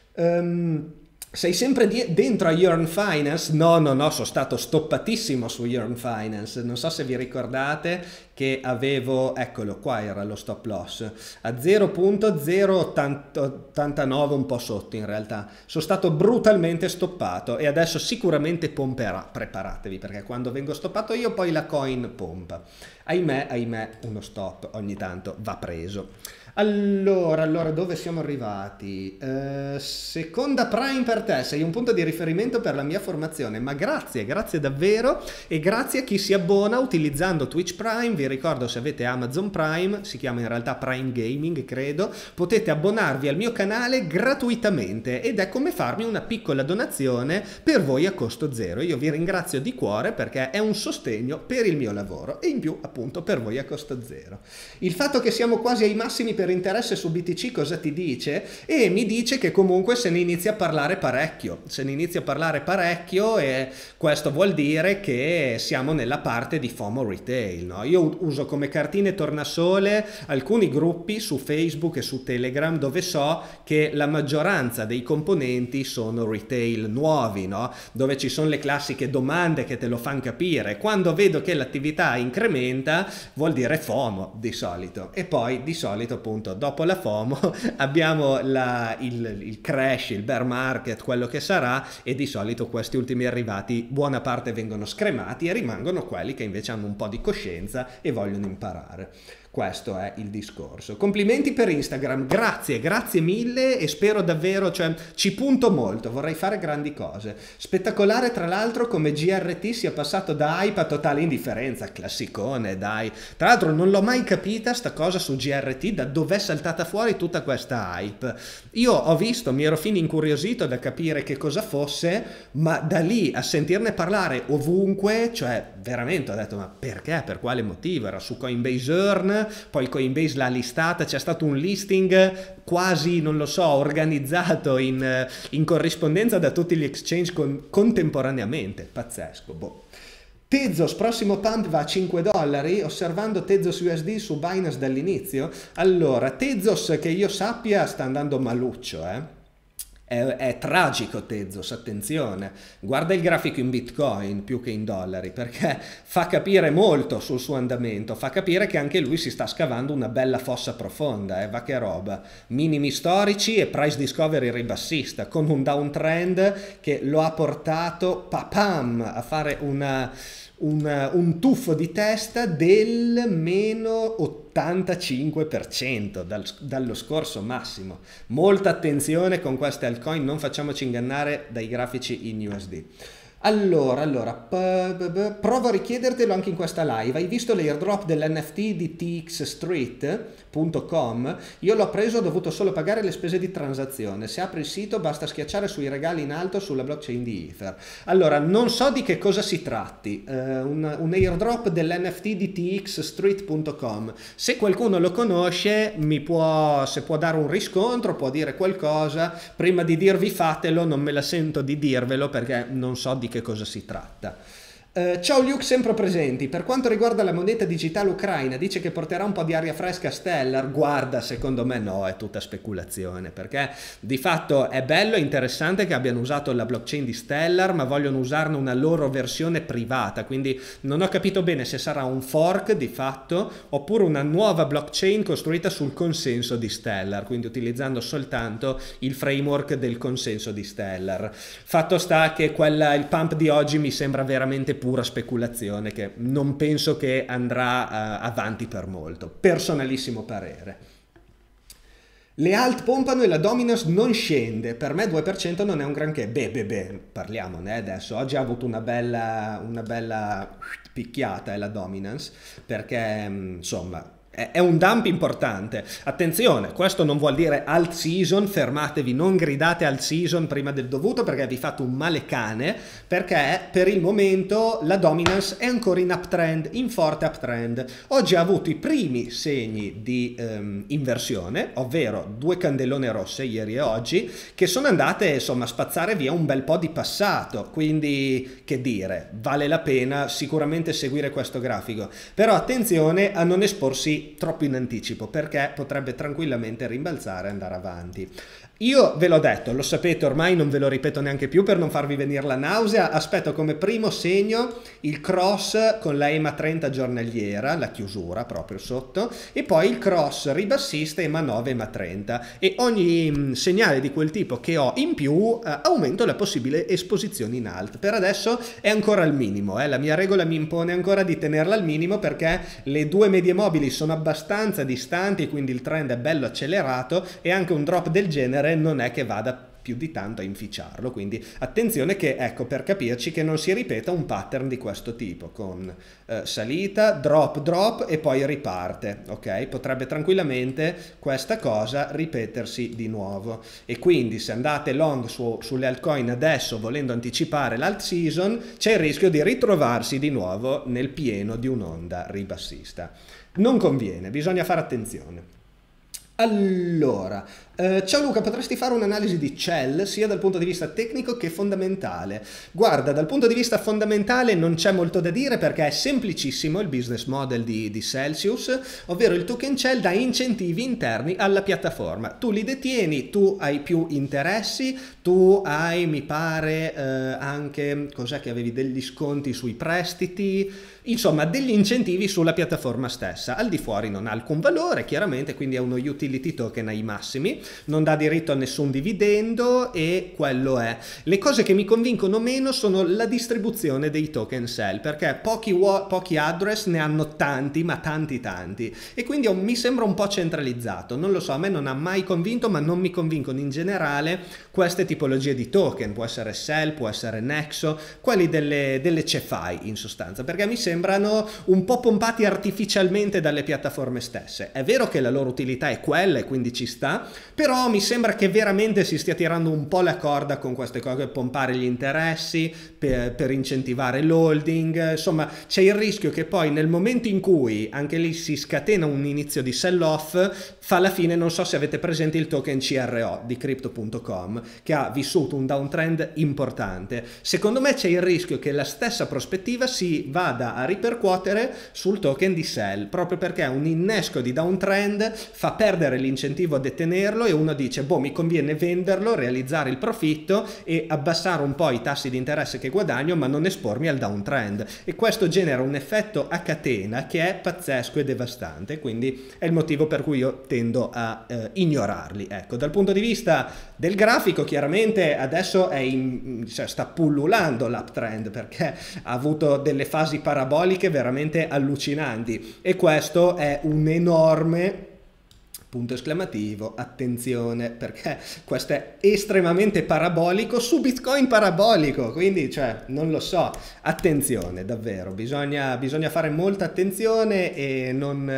Sei sempre dentro a Yearn Finance? No, sono stato stoppatissimo su Yearn Finance. Non so se vi ricordate che avevo, eccolo, qua era lo stop loss, a 0.089, un po' sotto in realtà. Sono stato brutalmente stoppato e adesso sicuramente pomperà. Preparatevi perché quando vengo stoppato io poi la coin pompa. Ahimè, uno stop ogni tanto va preso. Allora, dove siamo arrivati? Seconda Prime per te, sei un punto di riferimento per la mia formazione, ma grazie davvero e grazie a chi si abbona utilizzando Twitch Prime. Vi ricordo, se avete Amazon Prime, si chiama in realtà Prime Gaming credo, potete abbonarvi al mio canale gratuitamente ed è come farmi una piccola donazione per voi a costo zero. Io vi ringrazio di cuore perché è un sostegno per il mio lavoro e in più appunto per voi a costo zero. Il fatto che siamo quasi ai massimi per interesse su BTC cosa ti dice? E mi dice che comunque se ne inizia a parlare parecchio, e questo vuol dire che siamo nella parte di FOMO retail, no? Io uso come cartine tornasole alcuni gruppi su Facebook e su Telegram dove so che la maggioranza dei componenti sono retail nuovi, no? Dove ci sono le classiche domande che te lo fanno capire. Quando vedo che l'attività incrementa vuol dire FOMO di solito, e poi di solito appunto dopo la FOMO abbiamo il crash, il bear market, quello che sarà, e di solito questi ultimi arrivati buona parte vengono scremati e rimangono quelli che invece hanno un po' di coscienza e vogliono imparare. Questo è il discorso. Complimenti per Instagram, grazie mille e spero davvero, cioè ci punto molto, vorrei fare grandi cose. Spettacolare tra l'altro come GRT sia passato da hype a totale indifferenza, classicone dai. Tra l'altro non l'ho mai capita sta cosa su GRT, da dov'è saltata fuori tutta questa hype. Io ho visto, mi ero fin incuriosito da capire che cosa fosse, ma da lì a sentirne parlare ovunque, cioè veramente ho detto ma perché? Per quale motivo? Era su Coinbase Earn, poi Coinbase l'ha listata, c'è stato un listing quasi, non lo so, organizzato in corrispondenza da tutti gli exchange contemporaneamente, pazzesco, boh. Tezos, prossimo pump va a $5, osservando Tezos USD su Binance dall'inizio. Allora, Tezos che io sappia sta andando maluccio, È tragico Tezos, attenzione, guarda il grafico in Bitcoin più che in dollari, perché fa capire molto sul suo andamento, fa capire che anche lui si sta scavando una bella fossa profonda, va che roba, minimi storici e price discovery ribassista, con un downtrend che lo ha portato papam a fare un tuffo di testa del meno 85% dallo scorso massimo. Molta attenzione con queste altcoin, non facciamoci ingannare dai grafici in USD. Allora, provo a richiedertelo anche in questa live. Hai visto l'airdrop dell'NFT di txstreet.com? Io l'ho preso, ho dovuto solo pagare le spese di transazione. Se apri il sito basta schiacciare sui regali in alto sulla blockchain di Ether. Allora, non so di che cosa si tratti. Un airdrop dell'NFT di txstreet.com. Se qualcuno lo conosce, se può dare un riscontro, può dire qualcosa. Prima di dirvi fatelo, non me la sento di dirvelo perché non so di che cosa si tratta. Ciao Luke, sempre presenti. Per quanto riguarda la moneta digitale ucraina, dice che porterà un po' di aria fresca a Stellar. Guarda, secondo me no, è tutta speculazione, perché di fatto è bello e interessante che abbiano usato la blockchain di Stellar, ma vogliono usarne una loro versione privata, quindi non ho capito bene se sarà un fork di fatto oppure una nuova blockchain costruita sul consenso di Stellar, quindi utilizzando soltanto il framework del consenso di Stellar. Fatto sta che il pump di oggi mi sembra veramente pura speculazione che non penso che andrà avanti per molto, personalissimo parere. Le alt pompano e la dominance non scende, per me 2% non è un granché. Parliamone adesso. Oggi ha avuto una bella picchiata la dominance, perché insomma è un dump importante. Attenzione, questo non vuol dire alt season, fermatevi, non gridate alt season prima del dovuto perché vi fate un male cane, perché per il momento la dominance è ancora in uptrend, in forte uptrend. Oggi ha avuto i primi segni di inversione, ovvero 2 candelone rosse ieri e oggi, che sono andate insomma a spazzare via un bel po' di passato, quindi che dire, vale la pena sicuramente seguire questo grafico, però attenzione a non esporsi troppo in anticipo perché potrebbe tranquillamente rimbalzare e andare avanti. Io ve l'ho detto, lo sapete ormai, non ve lo ripeto neanche più per non farvi venire la nausea, aspetto come primo segno il cross con la EMA 30 giornaliera, la chiusura proprio sotto, e poi il cross ribassista EMA 9, EMA 30, e ogni segnale di quel tipo che ho in più aumento la possibile esposizione in alt. Per adesso è ancora al minimo, la mia regola mi impone ancora di tenerla al minimo perché le due medie mobili sono abbastanza distanti, quindi il trend è bello accelerato e anche un drop del genere non è che vada più di tanto a inficiarlo, quindi attenzione che, ecco, per capirci, che non si ripeta un pattern di questo tipo con salita, drop e poi riparte, ok? Potrebbe tranquillamente questa cosa ripetersi di nuovo e quindi se andate long sulle altcoin adesso volendo anticipare l'alt season c'è il rischio di ritrovarsi di nuovo nel pieno di un'onda ribassista. Non conviene, bisogna fare attenzione. Allora, ciao Luca, potresti fare un'analisi di Cell sia dal punto di vista tecnico che fondamentale? Guarda, dal punto di vista fondamentale non c'è molto da dire perché è semplicissimo il business model di Celsius, ovvero il token Cell dà incentivi interni alla piattaforma. Tu li detieni, tu hai più interessi, tu hai, mi pare, anche, cos'è che avevi, degli sconti sui prestiti, insomma degli incentivi sulla piattaforma stessa. Al di fuori non ha alcun valore, chiaramente, quindi è uno utility token ai massimi, non dà diritto a nessun dividendo e quello è. Le cose che mi convincono meno sono la distribuzione dei token Cell, perché pochi address ne hanno tanti, ma tanti, e quindi mi sembra un po' centralizzato. Non lo so, a me non ha mai convinto, ma non mi convincono in generale queste tipologie di token. Può essere Cell, può essere Nexo, quelli delle CeFi in sostanza, perché mi sembrano un po' pompati artificialmente dalle piattaforme stesse. È vero che la loro utilità è quella e quindi ci sta, però mi sembra che veramente si stia tirando un po' la corda con queste cose, pompare gli interessi per incentivare l'holding. Insomma, c'è il rischio che poi nel momento in cui anche lì si scatena un inizio di sell off, fa la fine. Non so se avete presente il token CRO di Crypto.com che ha vissuto un downtrend importante. Secondo me c'è il rischio che la stessa prospettiva si vada a ripercuotere sul token di Cell, proprio perché un innesco di downtrend fa perdere perdere l'incentivo a detenerlo e uno dice, boh, mi conviene venderlo, realizzare il profitto e abbassare un po' i tassi di interesse che guadagno, ma non espormi al downtrend. E questo genera un effetto a catena che è pazzesco e devastante, quindi è il motivo per cui io tendo a ignorarli. Ecco, dal punto di vista del grafico, chiaramente adesso cioè, sta pullulando l'uptrend, perché ha avuto delle fasi paraboliche veramente allucinanti, e questo è un enorme punto esclamativo, attenzione, perché questo è estremamente parabolico su Bitcoin parabolico, quindi cioè non lo so, attenzione davvero, bisogna fare molta attenzione e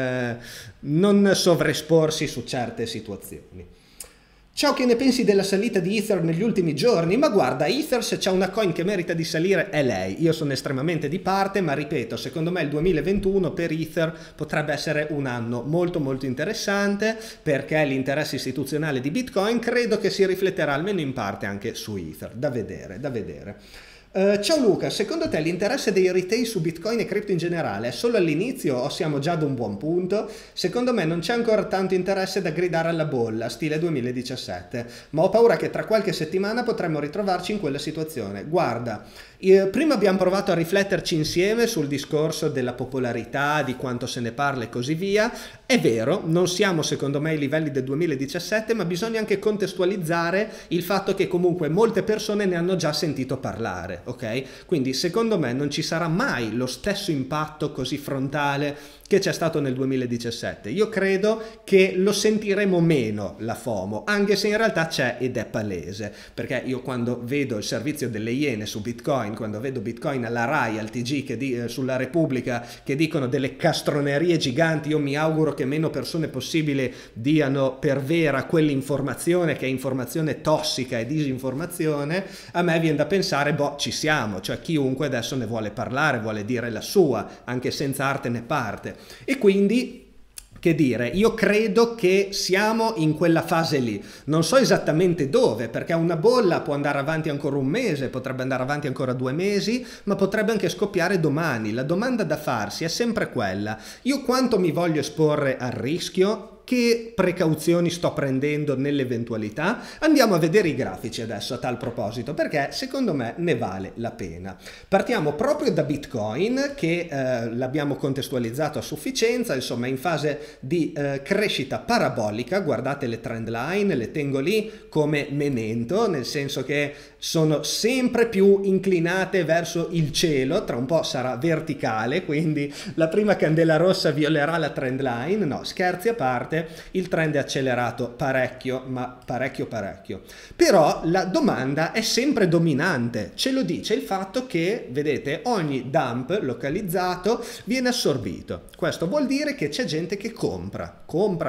non sovraesporsi su certe situazioni. Ciao, che ne pensi della salita di Ether negli ultimi giorni? Ma guarda, Ether, se c'è una coin che merita di salire è lei. Io sono estremamente di parte, ma ripeto, secondo me il 2021 per Ether potrebbe essere un anno molto molto interessante, perché l'interesse istituzionale di Bitcoin credo che si rifletterà almeno in parte anche su Ether. Da vedere, da vedere. Ciao Luca, secondo te l'interesse dei retail su Bitcoin e cripto in generale è solo all'inizio o siamo già ad un buon punto? Secondo me non c'è ancora tanto interesse da gridare alla bolla, stile 2017, ma ho paura che tra qualche settimana potremmo ritrovarci in quella situazione. Guarda, prima abbiamo provato a rifletterci insieme sul discorso della popolarità, di quanto se ne parla e così via. È vero, non siamo secondo me ai livelli del 2017, ma bisogna anche contestualizzare il fatto che comunque molte persone ne hanno già sentito parlare, ok? Quindi secondo me non ci sarà mai lo stesso impatto così frontale che c'è stato nel 2017. Io credo che lo sentiremo meno la FOMO, anche se in realtà c'è ed è palese, perché io quando vedo il servizio delle Iene su Bitcoin, quando vedo Bitcoin alla Rai, al TG, sulla Repubblica, che dicono delle castronerie giganti, io mi auguro che meno persone possibile diano per vera quell'informazione, che è informazione tossica e disinformazione. A me viene da pensare, boh, ci siamo, cioè chiunque adesso ne vuole parlare, vuole dire la sua, anche senza arte né parte. E quindi, che dire, io credo che siamo in quella fase lì, non so esattamente dove, perché una bolla può andare avanti ancora un mese, potrebbe andare avanti ancora 2 mesi, ma potrebbe anche scoppiare domani. La domanda da farsi è sempre quella: io quanto mi voglio esporre al rischio? Che precauzioni sto prendendo nell'eventualità? Andiamo a vedere i grafici adesso a tal proposito, perché secondo me ne vale la pena. Partiamo proprio da Bitcoin, che l'abbiamo contestualizzato a sufficienza, insomma in fase di crescita parabolica. Guardate le trend line, le tengo lì come memento, nel senso che sono sempre più inclinate verso il cielo, tra un po' sarà verticale, quindi la prima candela rossa violerà la trend line. No, scherzi a parte, il trend è accelerato parecchio, ma parecchio. Però la domanda è sempre dominante, ce lo dice il fatto che, vedete, ogni dump localizzato viene assorbito. Questo vuol dire che c'è gente che compra,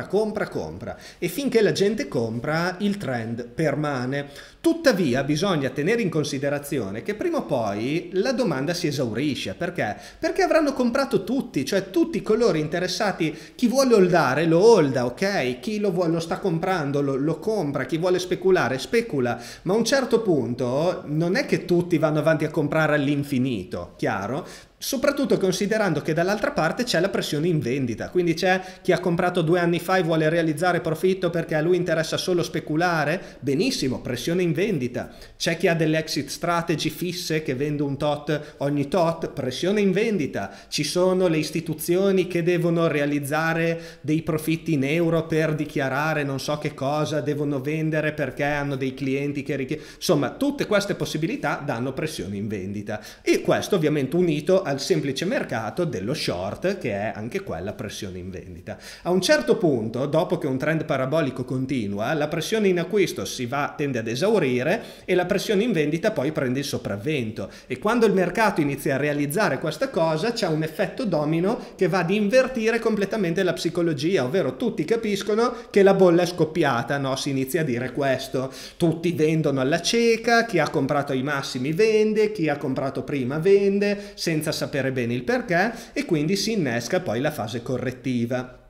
e finché la gente compra il trend permane. Tuttavia bisogna tenere in considerazione che prima o poi la domanda si esaurisce. Perché? Perché avranno comprato tutti, cioè tutti coloro interessati. Chi vuole holdare lo holda, ok? Chi lo sta comprando lo compra, chi vuole speculare specula, ma a un certo punto non è che tutti vanno avanti a comprare all'infinito, chiaro? Soprattutto considerando che dall'altra parte c'è la pressione in vendita, quindi c'è chi ha comprato 2 anni fa e vuole realizzare profitto perché a lui interessa solo speculare, benissimo, pressione in vendita. C'è chi ha delle exit strategy fisse che vende un tot ogni tot, pressione in vendita. Ci sono le istituzioni che devono realizzare dei profitti in euro per dichiarare non so che cosa, devono vendere perché hanno dei clienti che richiedono, insomma tutte queste possibilità danno pressione in vendita, e questo ovviamente unito al semplice mercato dello short, che è anche quella pressione in vendita. A un certo punto, dopo che un trend parabolico continua, la pressione in acquisto tende ad esaurire e la pressione in vendita poi prende il sopravvento, e quando il mercato inizia a realizzare questa cosa c'è un effetto domino che va ad invertire completamente la psicologia, ovvero tutti capiscono che la bolla è scoppiata, no? Si inizia a dire questo, tutti vendono alla cieca, chi ha comprato ai massimi vende, chi ha comprato prima vende senza sapere bene il perché, e quindi si innesca poi la fase correttiva.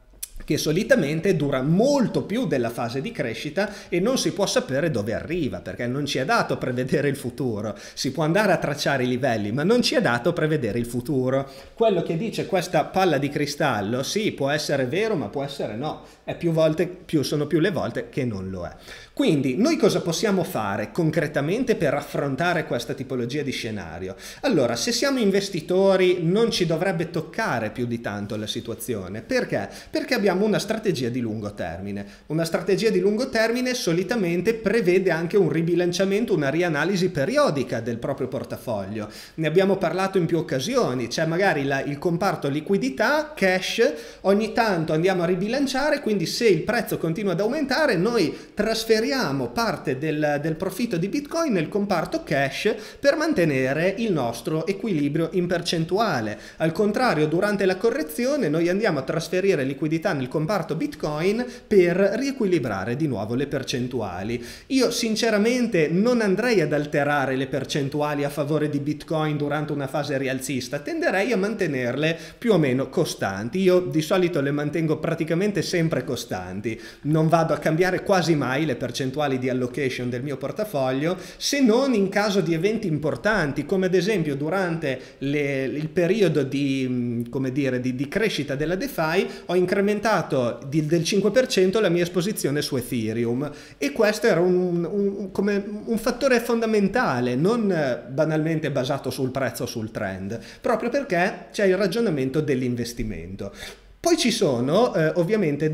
che solitamente dura molto più della fase di crescita e non si può sapere dove arriva, perché non ci è dato prevedere il futuro. Si può andare a tracciare i livelli, ma non ci è dato prevedere il futuro. Quello che dice questa palla di cristallo, sì, può essere vero, ma può essere no. Sono più le volte che non lo è. Quindi, noi cosa possiamo fare concretamente per affrontare questa tipologia di scenario? Allora, se siamo investitori non ci dovrebbe toccare più di tanto la situazione. Perché? Perché abbiamo una strategia di lungo termine. Una strategia di lungo termine solitamente prevede anche un ribilanciamento, una rianalisi periodica del proprio portafoglio. Ne abbiamo parlato in più occasioni, c'è magari il comparto liquidità, cash, ogni tanto andiamo a ribilanciare, quindi se il prezzo continua ad aumentare noi trasferiamo parte del profitto di Bitcoin nel comparto cash per mantenere il nostro equilibrio in percentuale. Al contrario, durante la correzione noi andiamo a trasferire liquidità nel comparto Bitcoin per riequilibrare di nuovo le percentuali. Io sinceramente non andrei ad alterare le percentuali a favore di Bitcoin durante una fase rialzista, tenderei a mantenerle più o meno costanti. Io di solito le mantengo praticamente sempre costanti, non vado a cambiare quasi mai le percentuali di allocation del mio portafoglio, se non in caso di eventi importanti, come ad esempio durante il periodo di crescita della DeFi ho incrementato del 5% la mia esposizione su Ethereum, e questo era come un fattore fondamentale, non banalmente basato sul prezzo o sul trend, proprio perché c'è il ragionamento dell'investimento. Poi ci sono ovviamente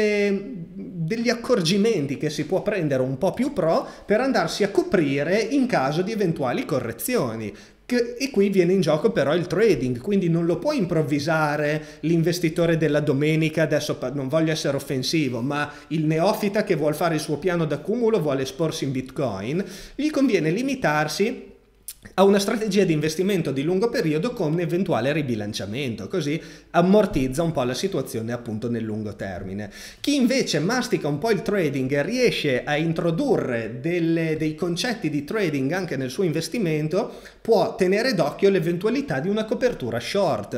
degli accorgimenti che si può prendere un po' più pro per andarsi a coprire in caso di eventuali correzioni. E qui viene in gioco però il trading, quindi non lo può improvvisare l'investitore della domenica, adesso non voglio essere offensivo, ma il neofita che vuole fare il suo piano d'accumulo, vuole esporsi in Bitcoin, gli conviene limitarsi a una strategia di investimento di lungo periodo con eventuale ribilanciamento, così ammortizza un po' la situazione appunto nel lungo termine. Chi invece mastica un po' il trading e riesce a introdurre dei concetti di trading anche nel suo investimento può tenere d'occhio l'eventualità di una copertura short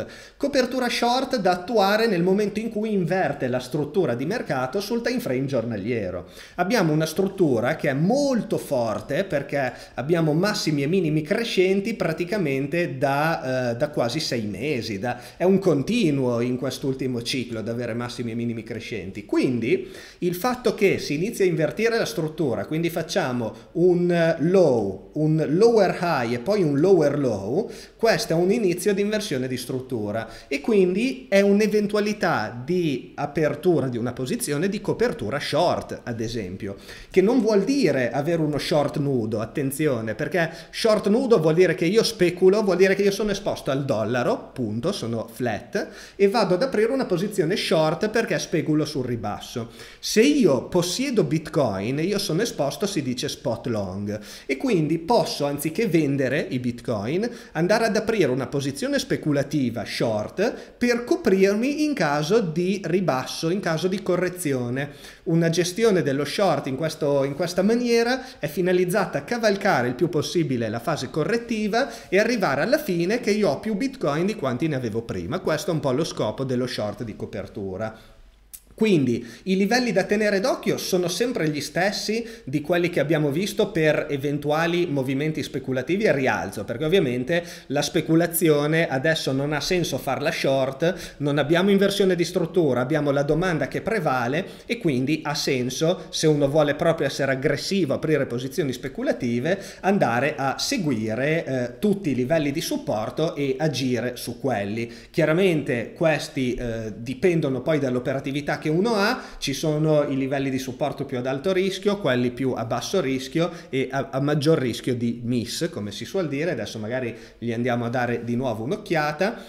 da attuare nel momento in cui inverte la struttura di mercato sul time frame giornaliero. Abbiamo una struttura che è molto forte perché abbiamo massimi e minimi crescenti praticamente da quasi 6 mesi, è un continuo in quest'ultimo ciclo ad avere massimi e minimi crescenti. Quindi il fatto che si inizia a invertire la struttura, quindi facciamo un low, un lower high e poi un lower low, questo è un inizio di inversione di struttura e quindi è un'eventualità di apertura di una posizione di copertura short, ad esempio, che non vuol dire avere uno short nudo, attenzione, perché short nudo vuol dire che io speculo, vuol dire che io sono esposto al dollaro, punto, sono flat, e vado ad aprire una posizione short perché speculo sul ribasso. Se io possiedo Bitcoin, io sono esposto, si dice spot long, e quindi posso, anziché vendere i Bitcoin, andare ad aprire una posizione speculativa short per coprirmi in caso di ribasso, in caso di correzione. Una gestione dello short in questa maniera è finalizzata a cavalcare il più possibile la fase correttiva e arrivare alla fine che io ho più Bitcoin di quanti ne avevo prima. Questo è un po' lo scopo dello short di copertura. Quindi i livelli da tenere d'occhio sono sempre gli stessi di quelli che abbiamo visto per eventuali movimenti speculativi a rialzo, perché ovviamente la speculazione adesso non ha senso farla short, non abbiamo inversione di struttura, abbiamo la domanda che prevale e quindi ha senso, se uno vuole proprio essere aggressivo, aprire posizioni speculative, andare a seguire tutti i livelli di supporto e agire su quelli. Chiaramente questi dipendono poi dall'operatività che uno ha, ci sono i livelli di supporto più ad alto rischio, quelli più a basso rischio e a maggior rischio di miss, come si suol dire. Adesso magari gli andiamo a dare di nuovo un'occhiata,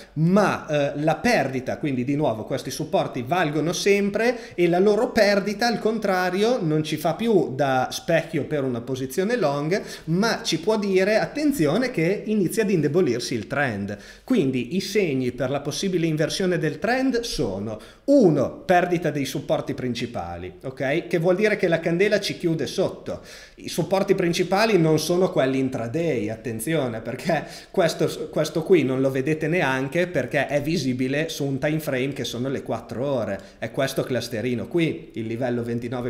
ma la perdita, quindi di nuovo questi supporti valgono sempre e la loro perdita al contrario non ci fa più da specchio per una posizione long, ma ci può dire attenzione che inizia ad indebolirsi il trend. Quindi i segni per la possibile inversione del trend sono: 1. Perdita perdita dei supporti principali, ok? Che vuol dire che la candela ci chiude sotto. I supporti principali non sono quelli intraday, attenzione, perché questo qui non lo vedete neanche perché è visibile su un time frame che sono le 4 ore. È questo clusterino qui, il livello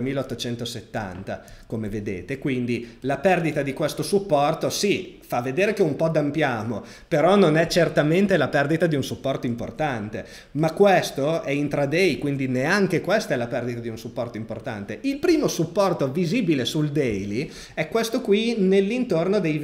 29.870, come vedete. Quindi la perdita di questo supporto, sì, fa vedere che un po' dampiamo, però non è certamente la perdita di un supporto importante. Ma questo è intraday, quindi neanche questa è la perdita di un supporto importante. Il primo supporto visibile sul daily è questo qui nell'intorno dei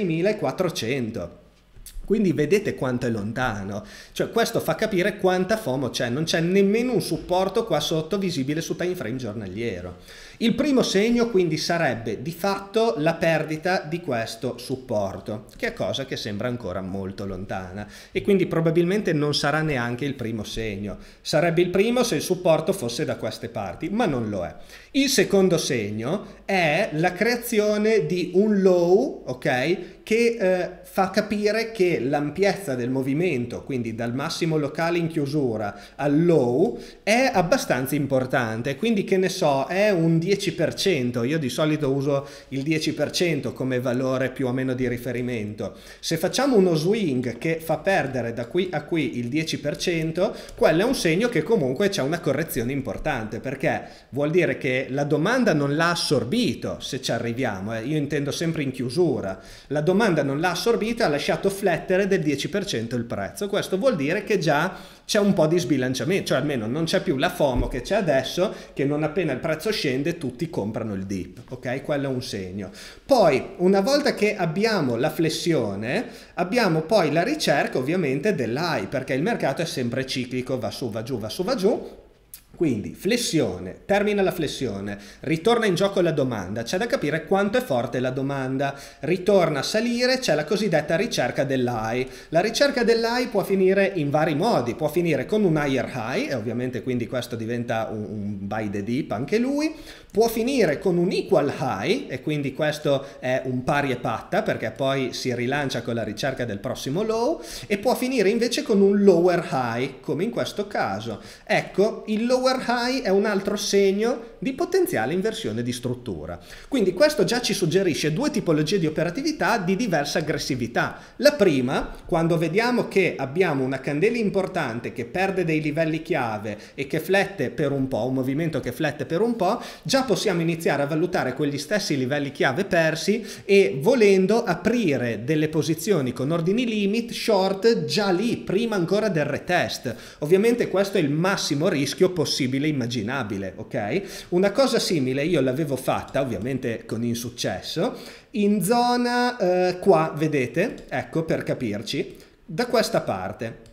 26.400. Quindi vedete quanto è lontano, cioè questo fa capire quanta FOMO c'è, non c'è nemmeno un supporto qua sotto visibile su time frame giornaliero. Il primo segno quindi sarebbe di fatto la perdita di questo supporto, che è cosa che sembra ancora molto lontana e quindi probabilmente non sarà neanche il primo segno. Sarebbe il primo se il supporto fosse da queste parti, ma non lo è. Il secondo segno è la creazione di un low, ok? Che fa capire che l'ampiezza del movimento, quindi dal massimo locale in chiusura al low, è abbastanza importante, quindi che ne so, è un 10%, io di solito uso il 10% come valore più o meno di riferimento. Se facciamo uno swing che fa perdere da qui a qui il 10%, quello è un segno che comunque c'è una correzione importante, perché vuol dire che la domanda non l'ha assorbito, se ci arriviamo, io intendo sempre in chiusura, la domanda non l'ha assorbito, ha lasciato flettere del 10% il prezzo. Questo vuol dire che già c'è un po' di sbilanciamento, cioè almeno non c'è più la FOMO che c'è adesso, che non appena il prezzo scende tutti comprano il dip, ok? Quello è un segno. Poi, una volta che abbiamo la flessione, abbiamo poi la ricerca ovviamente dell'high, perché il mercato è sempre ciclico, va su, va giù, va su, va giù. Quindi flessione, termina la flessione, ritorna in gioco la domanda, c'è da capire quanto è forte la domanda, ritorna a salire, c'è la cosiddetta ricerca dell'high. La ricerca dell'high può finire in vari modi, può finire con un higher high, e ovviamente quindi questo diventa un buy the dip anche lui, può finire con un equal high, e quindi questo è un pari e patta, perché poi si rilancia con la ricerca del prossimo low, e può finire invece con un lower high, come in questo caso. Ecco, il lower high è un altro segno di potenziale inversione di struttura. Quindi questo già ci suggerisce due tipologie di operatività di diversa aggressività. La prima, quando vediamo che abbiamo una candela importante che perde dei livelli chiave e che flette per un po', un movimento che flette per un po', già possiamo iniziare a valutare quegli stessi livelli chiave persi e, volendo, aprire delle posizioni con ordini limit short già lì, prima ancora del retest. Ovviamente questo è il massimo rischio possibile immaginabile, ok? Una cosa simile io l'avevo fatta, ovviamente con insuccesso, in zona qua, vedete? Ecco, per capirci, da questa parte.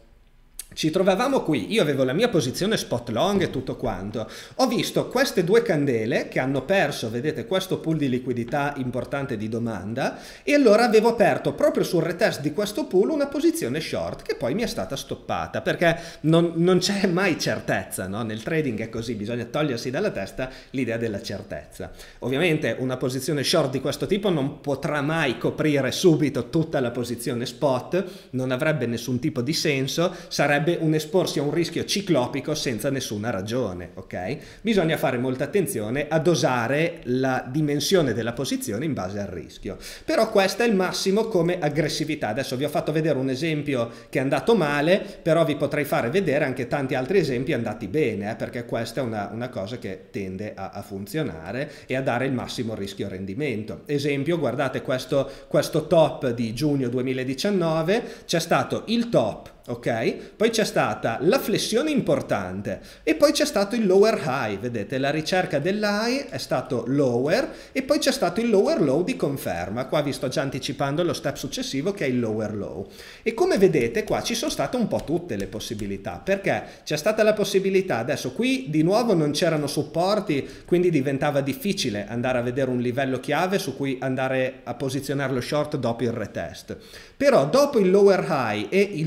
Ci trovavamo qui, io avevo la mia posizione spot long e tutto quanto, ho visto queste due candele che hanno perso, vedete, questo pool di liquidità importante di domanda, e allora avevo aperto proprio sul retest di questo pool una posizione short che poi mi è stata stoppata, perché non c'è mai certezza, no? Nel trading è così, bisogna togliersi dalla testa l'idea della certezza. Ovviamente una posizione short di questo tipo non potrà mai coprire subito tutta la posizione spot, non avrebbe nessun tipo di senso, sarebbe un esporsi a un rischio ciclopico senza nessuna ragione, ok? Bisogna fare molta attenzione a dosare la dimensione della posizione in base al rischio. Però questo è il massimo come aggressività. Adesso vi ho fatto vedere un esempio che è andato male, però vi potrei fare vedere anche tanti altri esempi andati bene, perché questa è una cosa che tende a funzionare e a dare il massimo rischio rendimento. Esempio, guardate questo top di giugno 2019, c'è stato il top, ok? Poi c'è stata la flessione importante e poi c'è stato il lower high, vedete, la ricerca dell'high è stato lower e poi c'è stato il lower low di conferma. Qua vi sto già anticipando lo step successivo che è il lower low, e come vedete qua ci sono state un po' tutte le possibilità, perché c'è stata la possibilità, adesso qui di nuovo non c'erano supporti, quindi diventava difficile andare a vedere un livello chiave su cui andare a posizionare lo short dopo il retest, però dopo il lower high e il drop qua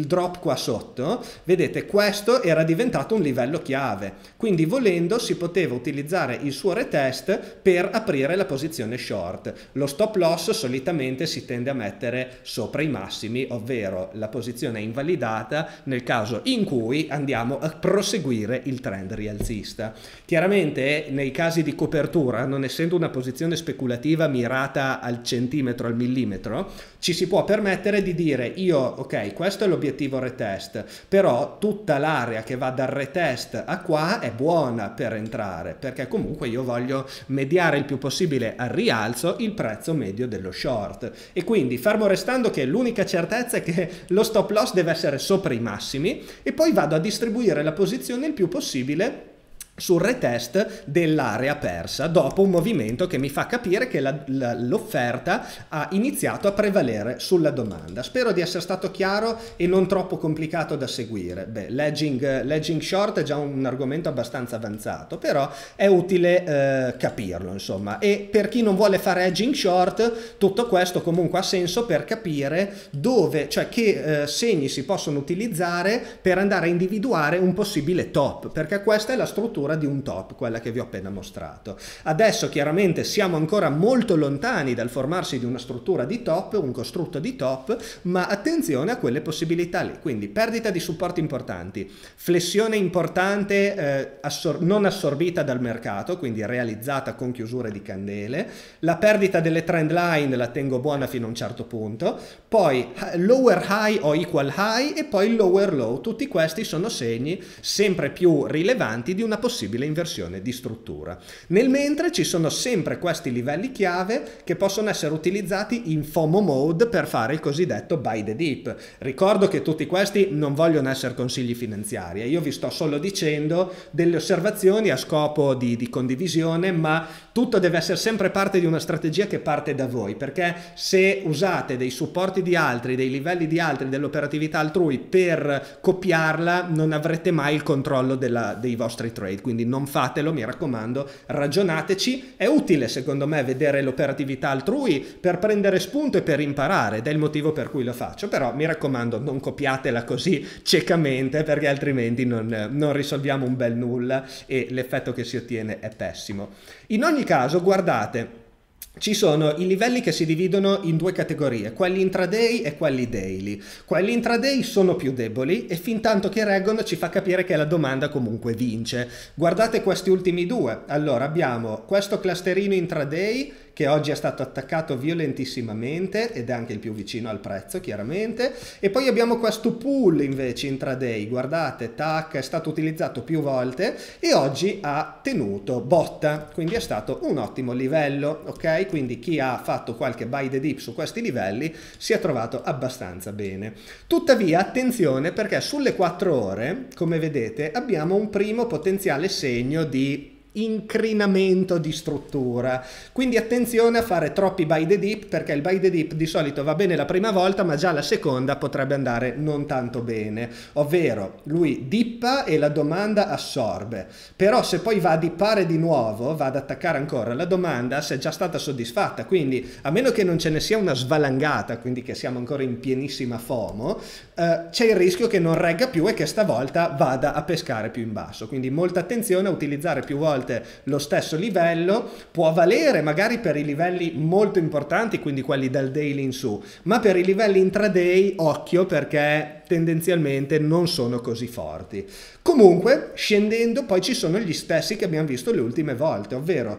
qua sotto, vedete, questo era diventato un livello chiave, quindi volendo si poteva utilizzare il suo retest per aprire la posizione short. Lo stop loss solitamente si tende a mettere sopra i massimi, ovvero la posizione è invalidata nel caso in cui andiamo a proseguire il trend rialzista. Chiaramente nei casi di copertura, non essendo una posizione speculativa mirata al centimetro, al millimetro, ci si può permettere di dire io, ok, questo è l'obiettivo retest, però tutta l'area che va dal retest a qua è buona per entrare, perché comunque io voglio mediare il più possibile al rialzo il prezzo medio dello short, e quindi fermo restando che l'unica certezza è che lo stop loss deve essere sopra i massimi, e poi vado a distribuire la posizione il più possibile sul retest dell'area persa dopo un movimento che mi fa capire che l'offerta ha iniziato a prevalere sulla domanda. Spero di essere stato chiaro e non troppo complicato da seguire. Beh, l'edging short è già un argomento abbastanza avanzato, però è utile capirlo, insomma. E per chi non vuole fare edging short, tutto questo comunque ha senso per capire dove, cioè che segni si possono utilizzare per andare a individuare un possibile top, perché questa è la struttura di un top, quella che vi ho appena mostrato. Adesso chiaramente siamo ancora molto lontani dal formarsi di una struttura di top, un costrutto di top, ma attenzione a quelle possibilità lì. Quindi perdita di supporti importanti, flessione importante non assorbita dal mercato, quindi realizzata con chiusure di candele, la perdita delle trend line la tengo buona fino a un certo punto, poi lower high o equal high e poi lower low. Tutti questi sono segni sempre più rilevanti di una possibilità inversione di struttura. Nel mentre ci sono sempre questi livelli chiave che possono essere utilizzati in FOMO mode per fare il cosiddetto buy the dip. Ricordo che tutti questi non vogliono essere consigli finanziari, io vi sto solo dicendo delle osservazioni a scopo di condivisione, ma tutto deve essere sempre parte di una strategia che parte da voi, perché se usate dei supporti di altri, dei livelli di altri, dell'operatività altrui per copiarla, non avrete mai il controllo dei vostri trade. Quindi non fatelo, mi raccomando, ragionateci. È utile secondo me vedere l'operatività altrui per prendere spunto e per imparare, ed è il motivo per cui lo faccio, però mi raccomando non copiatela così ciecamente, perché altrimenti non risolviamo un bel nulla e l'effetto che si ottiene è pessimo. In ogni caso, guardate, ci sono i livelli che si dividono in due categorie, quelli intraday e quelli daily. Quelli intraday sono più deboli e fin tanto che reggono ci fa capire che la domanda comunque vince. Guardate questi ultimi due. Allora abbiamo questo clusterino intraday che oggi è stato attaccato violentissimamente ed è anche il più vicino al prezzo chiaramente, e poi abbiamo questo pool invece intraday, guardate, tac, è stato utilizzato più volte e oggi ha tenuto botta, quindi è stato un ottimo livello, ok? Quindi chi ha fatto qualche buy the dip su questi livelli si è trovato abbastanza bene. Tuttavia attenzione, perché sulle 4 ore, come vedete, abbiamo un primo potenziale segno di incrinamento di struttura, quindi attenzione a fare troppi buy the dip, perché il buy the dip di solito va bene la prima volta ma già la seconda potrebbe andare non tanto bene, ovvero lui dippa e la domanda assorbe, però se poi va a dippare di nuovo, va ad attaccare ancora, la domanda si è già stata soddisfatta, quindi a meno che non ce ne sia una svalangata, quindi che siamo ancora in pienissima FOMO, c'è il rischio che non regga più e che stavolta vada a pescare più in basso, quindi molta attenzione a utilizzare più volte lo stesso livello. Può valere magari per i livelli molto importanti, quindi quelli dal daily in su, ma per i livelli intraday occhio, perché tendenzialmente non sono così forti. Comunque scendendo poi ci sono gli stessi che abbiamo visto le ultime volte, ovvero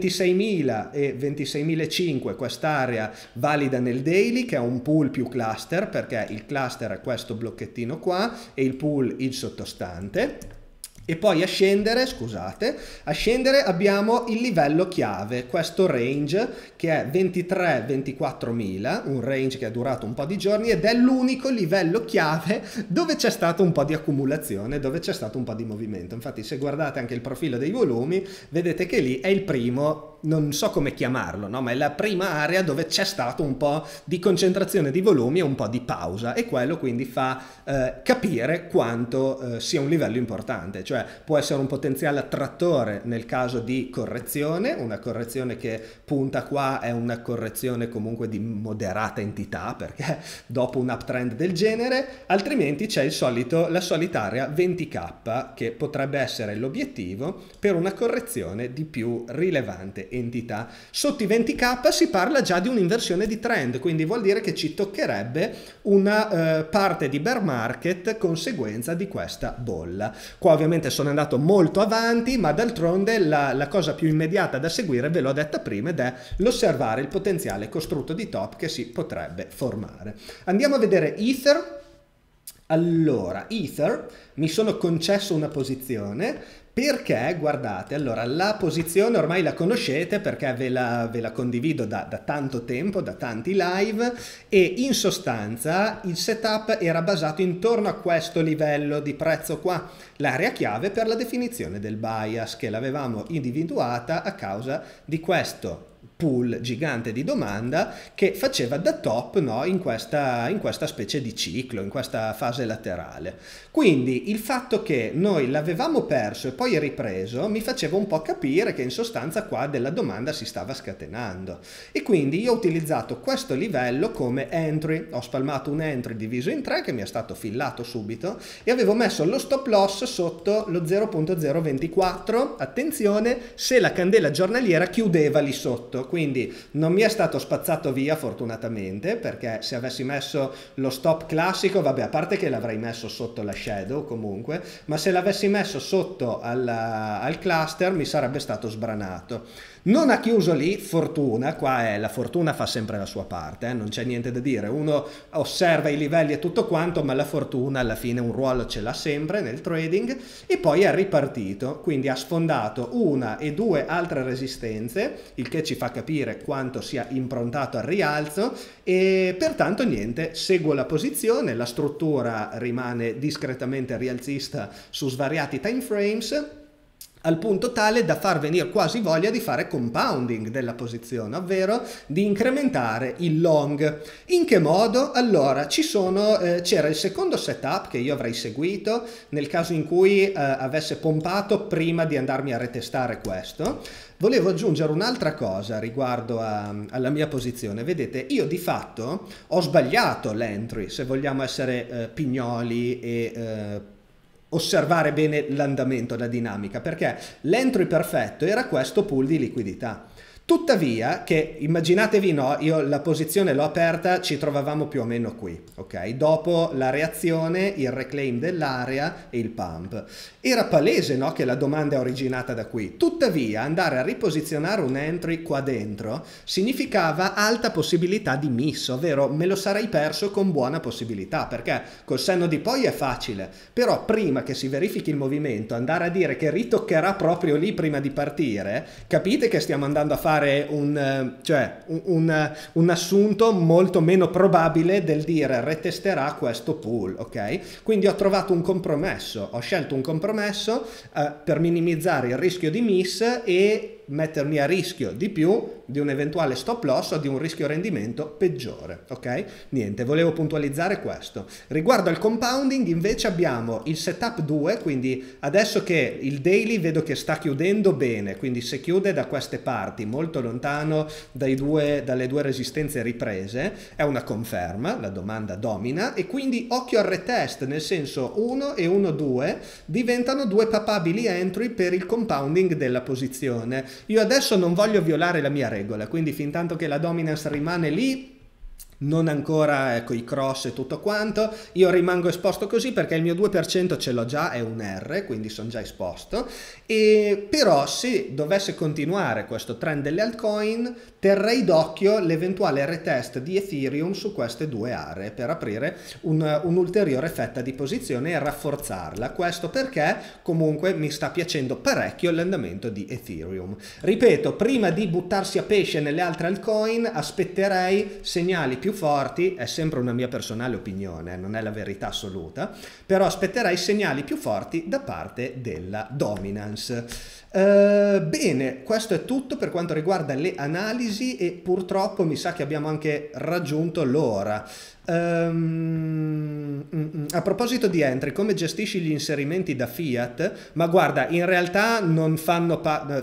26.000 e 26.500, quest'area valida nel daily che è un pool più cluster, perché il cluster è questo blocchettino qua e il pool il sottostante. E poi a scendere, scusate, a scendere abbiamo il livello chiave, questo range che è 23-24.000, un range che è durato un po' di giorni ed è l'unico livello chiave dove c'è stato un po' di accumulazione, dove c'è stato un po' di movimento. Infatti se guardate anche il profilo dei volumi, vedete che lì è il primo non so come chiamarlo, no? Ma è la prima area dove c'è stato un po' di concentrazione di volumi e un po' di pausa, e quello quindi fa capire quanto sia un livello importante, cioè può essere un potenziale attrattore nel caso di correzione, una correzione che punta qua è una correzione comunque di moderata entità, perché dopo un uptrend del genere, altrimenti c'è la solita area 20k che potrebbe essere l'obiettivo per una correzione di più rilevante entità. Sotto i 20k si parla già di un'inversione di trend, quindi vuol dire che ci toccherebbe una parte di bear market conseguenza di questa bolla. Qua ovviamente sono andato molto avanti, ma d'altronde la cosa più immediata da seguire ve l'ho detta prima, ed è l'osservare il potenziale costrutto di top che si potrebbe formare. Andiamo a vedere Ether. Allora, Ether, mi sono concesso una posizione perché, guardate, allora la posizione ormai la conoscete perché ve la condivido da tanto tempo, da tanti live, e in sostanza il setup era basato intorno a questo livello di prezzo qua, l'area chiave per la definizione del bias, che l'avevamo individuata a causa di questo pool gigante di domanda che faceva da top, no, in questa specie di ciclo, in questa fase laterale. Quindi il fatto che noi l'avevamo perso e poi ripreso mi faceva un po' capire che in sostanza qua della domanda si stava scatenando, e quindi io ho utilizzato questo livello come entry, ho spalmato un entry diviso in 3 che mi è stato fillato subito, e avevo messo lo stop loss sotto lo 0.024, attenzione, se la candela giornaliera chiudeva lì sotto. Quindi non mi è stato spazzato via fortunatamente, perché se avessi messo lo stop classico, vabbè, a parte che l'avrei messo sotto la shadow comunque, ma se l'avessi messo sotto al cluster mi sarebbe stato sbranato. Non ha chiuso lì, fortuna, qua la fortuna fa sempre la sua parte, non c'è niente da dire, uno osserva i livelli e tutto quanto, ma la fortuna alla fine un ruolo ce l'ha sempre nel trading, e poi è ripartito, quindi ha sfondato una e due altre resistenze, il che ci fa capire quanto sia improntato al rialzo, e pertanto niente, seguo la posizione, la struttura rimane discretamente rialzista su svariati time frames, al punto tale da far venire quasi voglia di fare compounding della posizione, ovvero di incrementare il long. In che modo? Allora, c'era il secondo setup che io avrei seguito nel caso in cui avesse pompato prima di andarmi a retestare questo. Volevo aggiungere un'altra cosa riguardo alla mia posizione. Vedete, io di fatto ho sbagliato l'entry, se vogliamo essere pignoli e osservare bene l'andamento, la dinamica, perché l'entry perfetto era questo pool di liquidità. Tuttavia, che immaginatevi, no, io la posizione l'ho aperta, ci trovavamo più o meno qui, ok? Dopo la reazione, il reclaim dell'area e il pump. Era palese, no, che la domanda è originata da qui. Tuttavia, andare a riposizionare un entry qua dentro significava alta possibilità di miss, ovvero me lo sarei perso con buona possibilità, perché col senno di poi è facile, però prima che si verifichi il movimento, andare a dire che ritoccherà proprio lì prima di partire, capite che stiamo andando a fare un assunto molto meno probabile del dire retesterà questo pool, ok? Quindi ho trovato un compromesso, ho scelto un compromesso per minimizzare il rischio di miss e mettermi a rischio di più di un eventuale stop loss o di un rischio rendimento peggiore, ok? Niente, volevo puntualizzare questo. Riguardo al compounding invece abbiamo il setup 2, quindi adesso che il daily vedo che sta chiudendo bene, quindi se chiude da queste parti molto lontano dalle due resistenze riprese è una conferma, la domanda domina, e quindi occhio al retest, nel senso 1 e 1-2 diventano due papabili entry per il compounding della posizione. Io adesso non voglio violare la mia regola, quindi fin tanto che la dominance rimane lì, non ancora ecco i cross e tutto quanto, io rimango esposto così perché il mio 2% ce l'ho già, è un R, quindi sono già esposto, e però se dovesse continuare questo trend delle altcoin terrei d'occhio l'eventuale retest di Ethereum su queste due aree per aprire un'ulteriore fetta di posizione e rafforzarla. Questo perché comunque mi sta piacendo parecchio l'andamento di Ethereum. Ripeto, prima di buttarsi a pesce nelle altre altcoin aspetterei segnali più forti, è sempre una mia personale opinione, non è la verità assoluta, però aspetterei segnali più forti da parte della dominance. Bene, questo è tutto per quanto riguarda le analisi e purtroppo mi sa che abbiamo anche raggiunto l'ora. A proposito di entry, come gestisci gli inserimenti da Fiat? Ma guarda, in realtà non fanno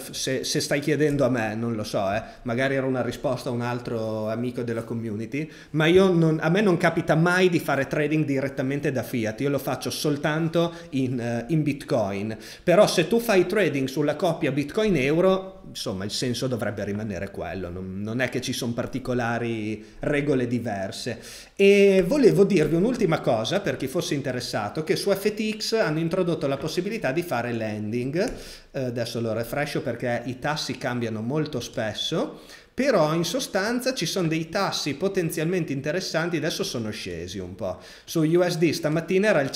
se stai chiedendo a me, non lo so, magari era una risposta a un altro amico della community, ma a me non capita mai di fare trading direttamente da Fiat, io lo faccio soltanto in Bitcoin. Però se tu fai trading sulla coppia Bitcoin-Euro, insomma il senso dovrebbe rimanere quello, non è che ci sono particolari regole diverse. E volevo dirvi un'ultima cosa per chi fosse interessato, che su FTX hanno introdotto la possibilità di fare lending, adesso lo refresco perché i tassi cambiano molto spesso, però in sostanza ci sono dei tassi potenzialmente interessanti, adesso sono scesi un po', su USD stamattina era il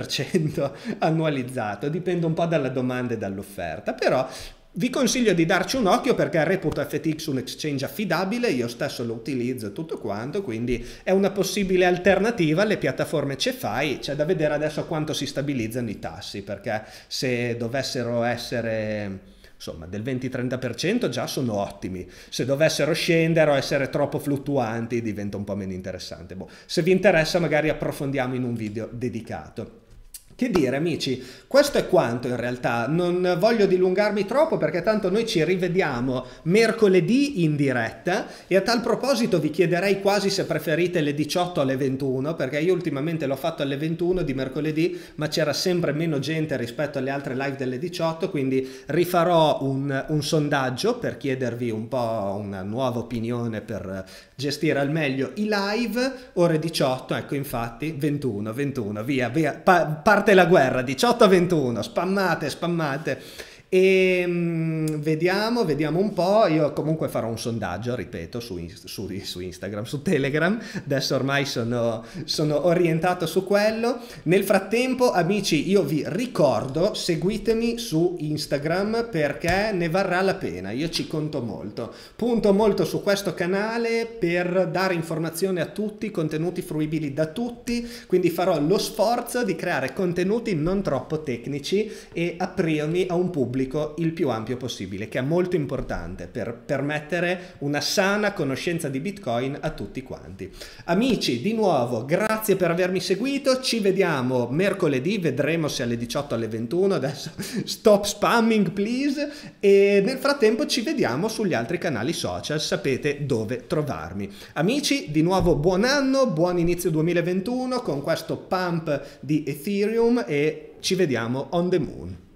100% annualizzato, dipende un po' dalla domanda e dall'offerta, però vi consiglio di darci un occhio perché reputo FTX un exchange affidabile, io stesso lo utilizzo e tutto quanto, quindi è una possibile alternativa alle piattaforme CeFi. C'è da vedere adesso a quanto si stabilizzano i tassi, perché se dovessero essere insomma del 20-30% già sono ottimi, se dovessero scendere o essere troppo fluttuanti diventa un po' meno interessante. Boh, se vi interessa magari approfondiamo in un video dedicato. Che dire amici, questo è quanto in realtà, non voglio dilungarmi troppo perché tanto noi ci rivediamo mercoledì in diretta e a tal proposito vi chiederei quasi se preferite le 18 o alle 21 perché io ultimamente l'ho fatto alle 21 di mercoledì ma c'era sempre meno gente rispetto alle altre live delle 18, quindi rifarò un sondaggio per chiedervi un po' una nuova opinione per gestire al meglio i live, ore 18, ecco infatti 21, via, parte la guerra, 18 a 21, spammate. E vediamo un po', io comunque farò un sondaggio, ripeto, su Instagram, su Telegram, adesso ormai sono orientato su quello. Nel frattempo amici io vi ricordo, seguitemi su Instagram perché ne varrà la pena, io ci conto molto, punto molto su questo canale per dare informazione a tutti, contenuti fruibili da tutti, quindi farò lo sforzo di creare contenuti non troppo tecnici e aprirmi a un pubblico il più ampio possibile, che è molto importante per permettere una sana conoscenza di Bitcoin a tutti quanti. Amici, di nuovo, grazie per avermi seguito, ci vediamo mercoledì, vedremo se alle 18 o alle 21, adesso stop spamming please, e nel frattempo ci vediamo sugli altri canali social, sapete dove trovarmi. Amici, di nuovo buon anno, buon inizio 2021 con questo pump di Ethereum e ci vediamo on the moon.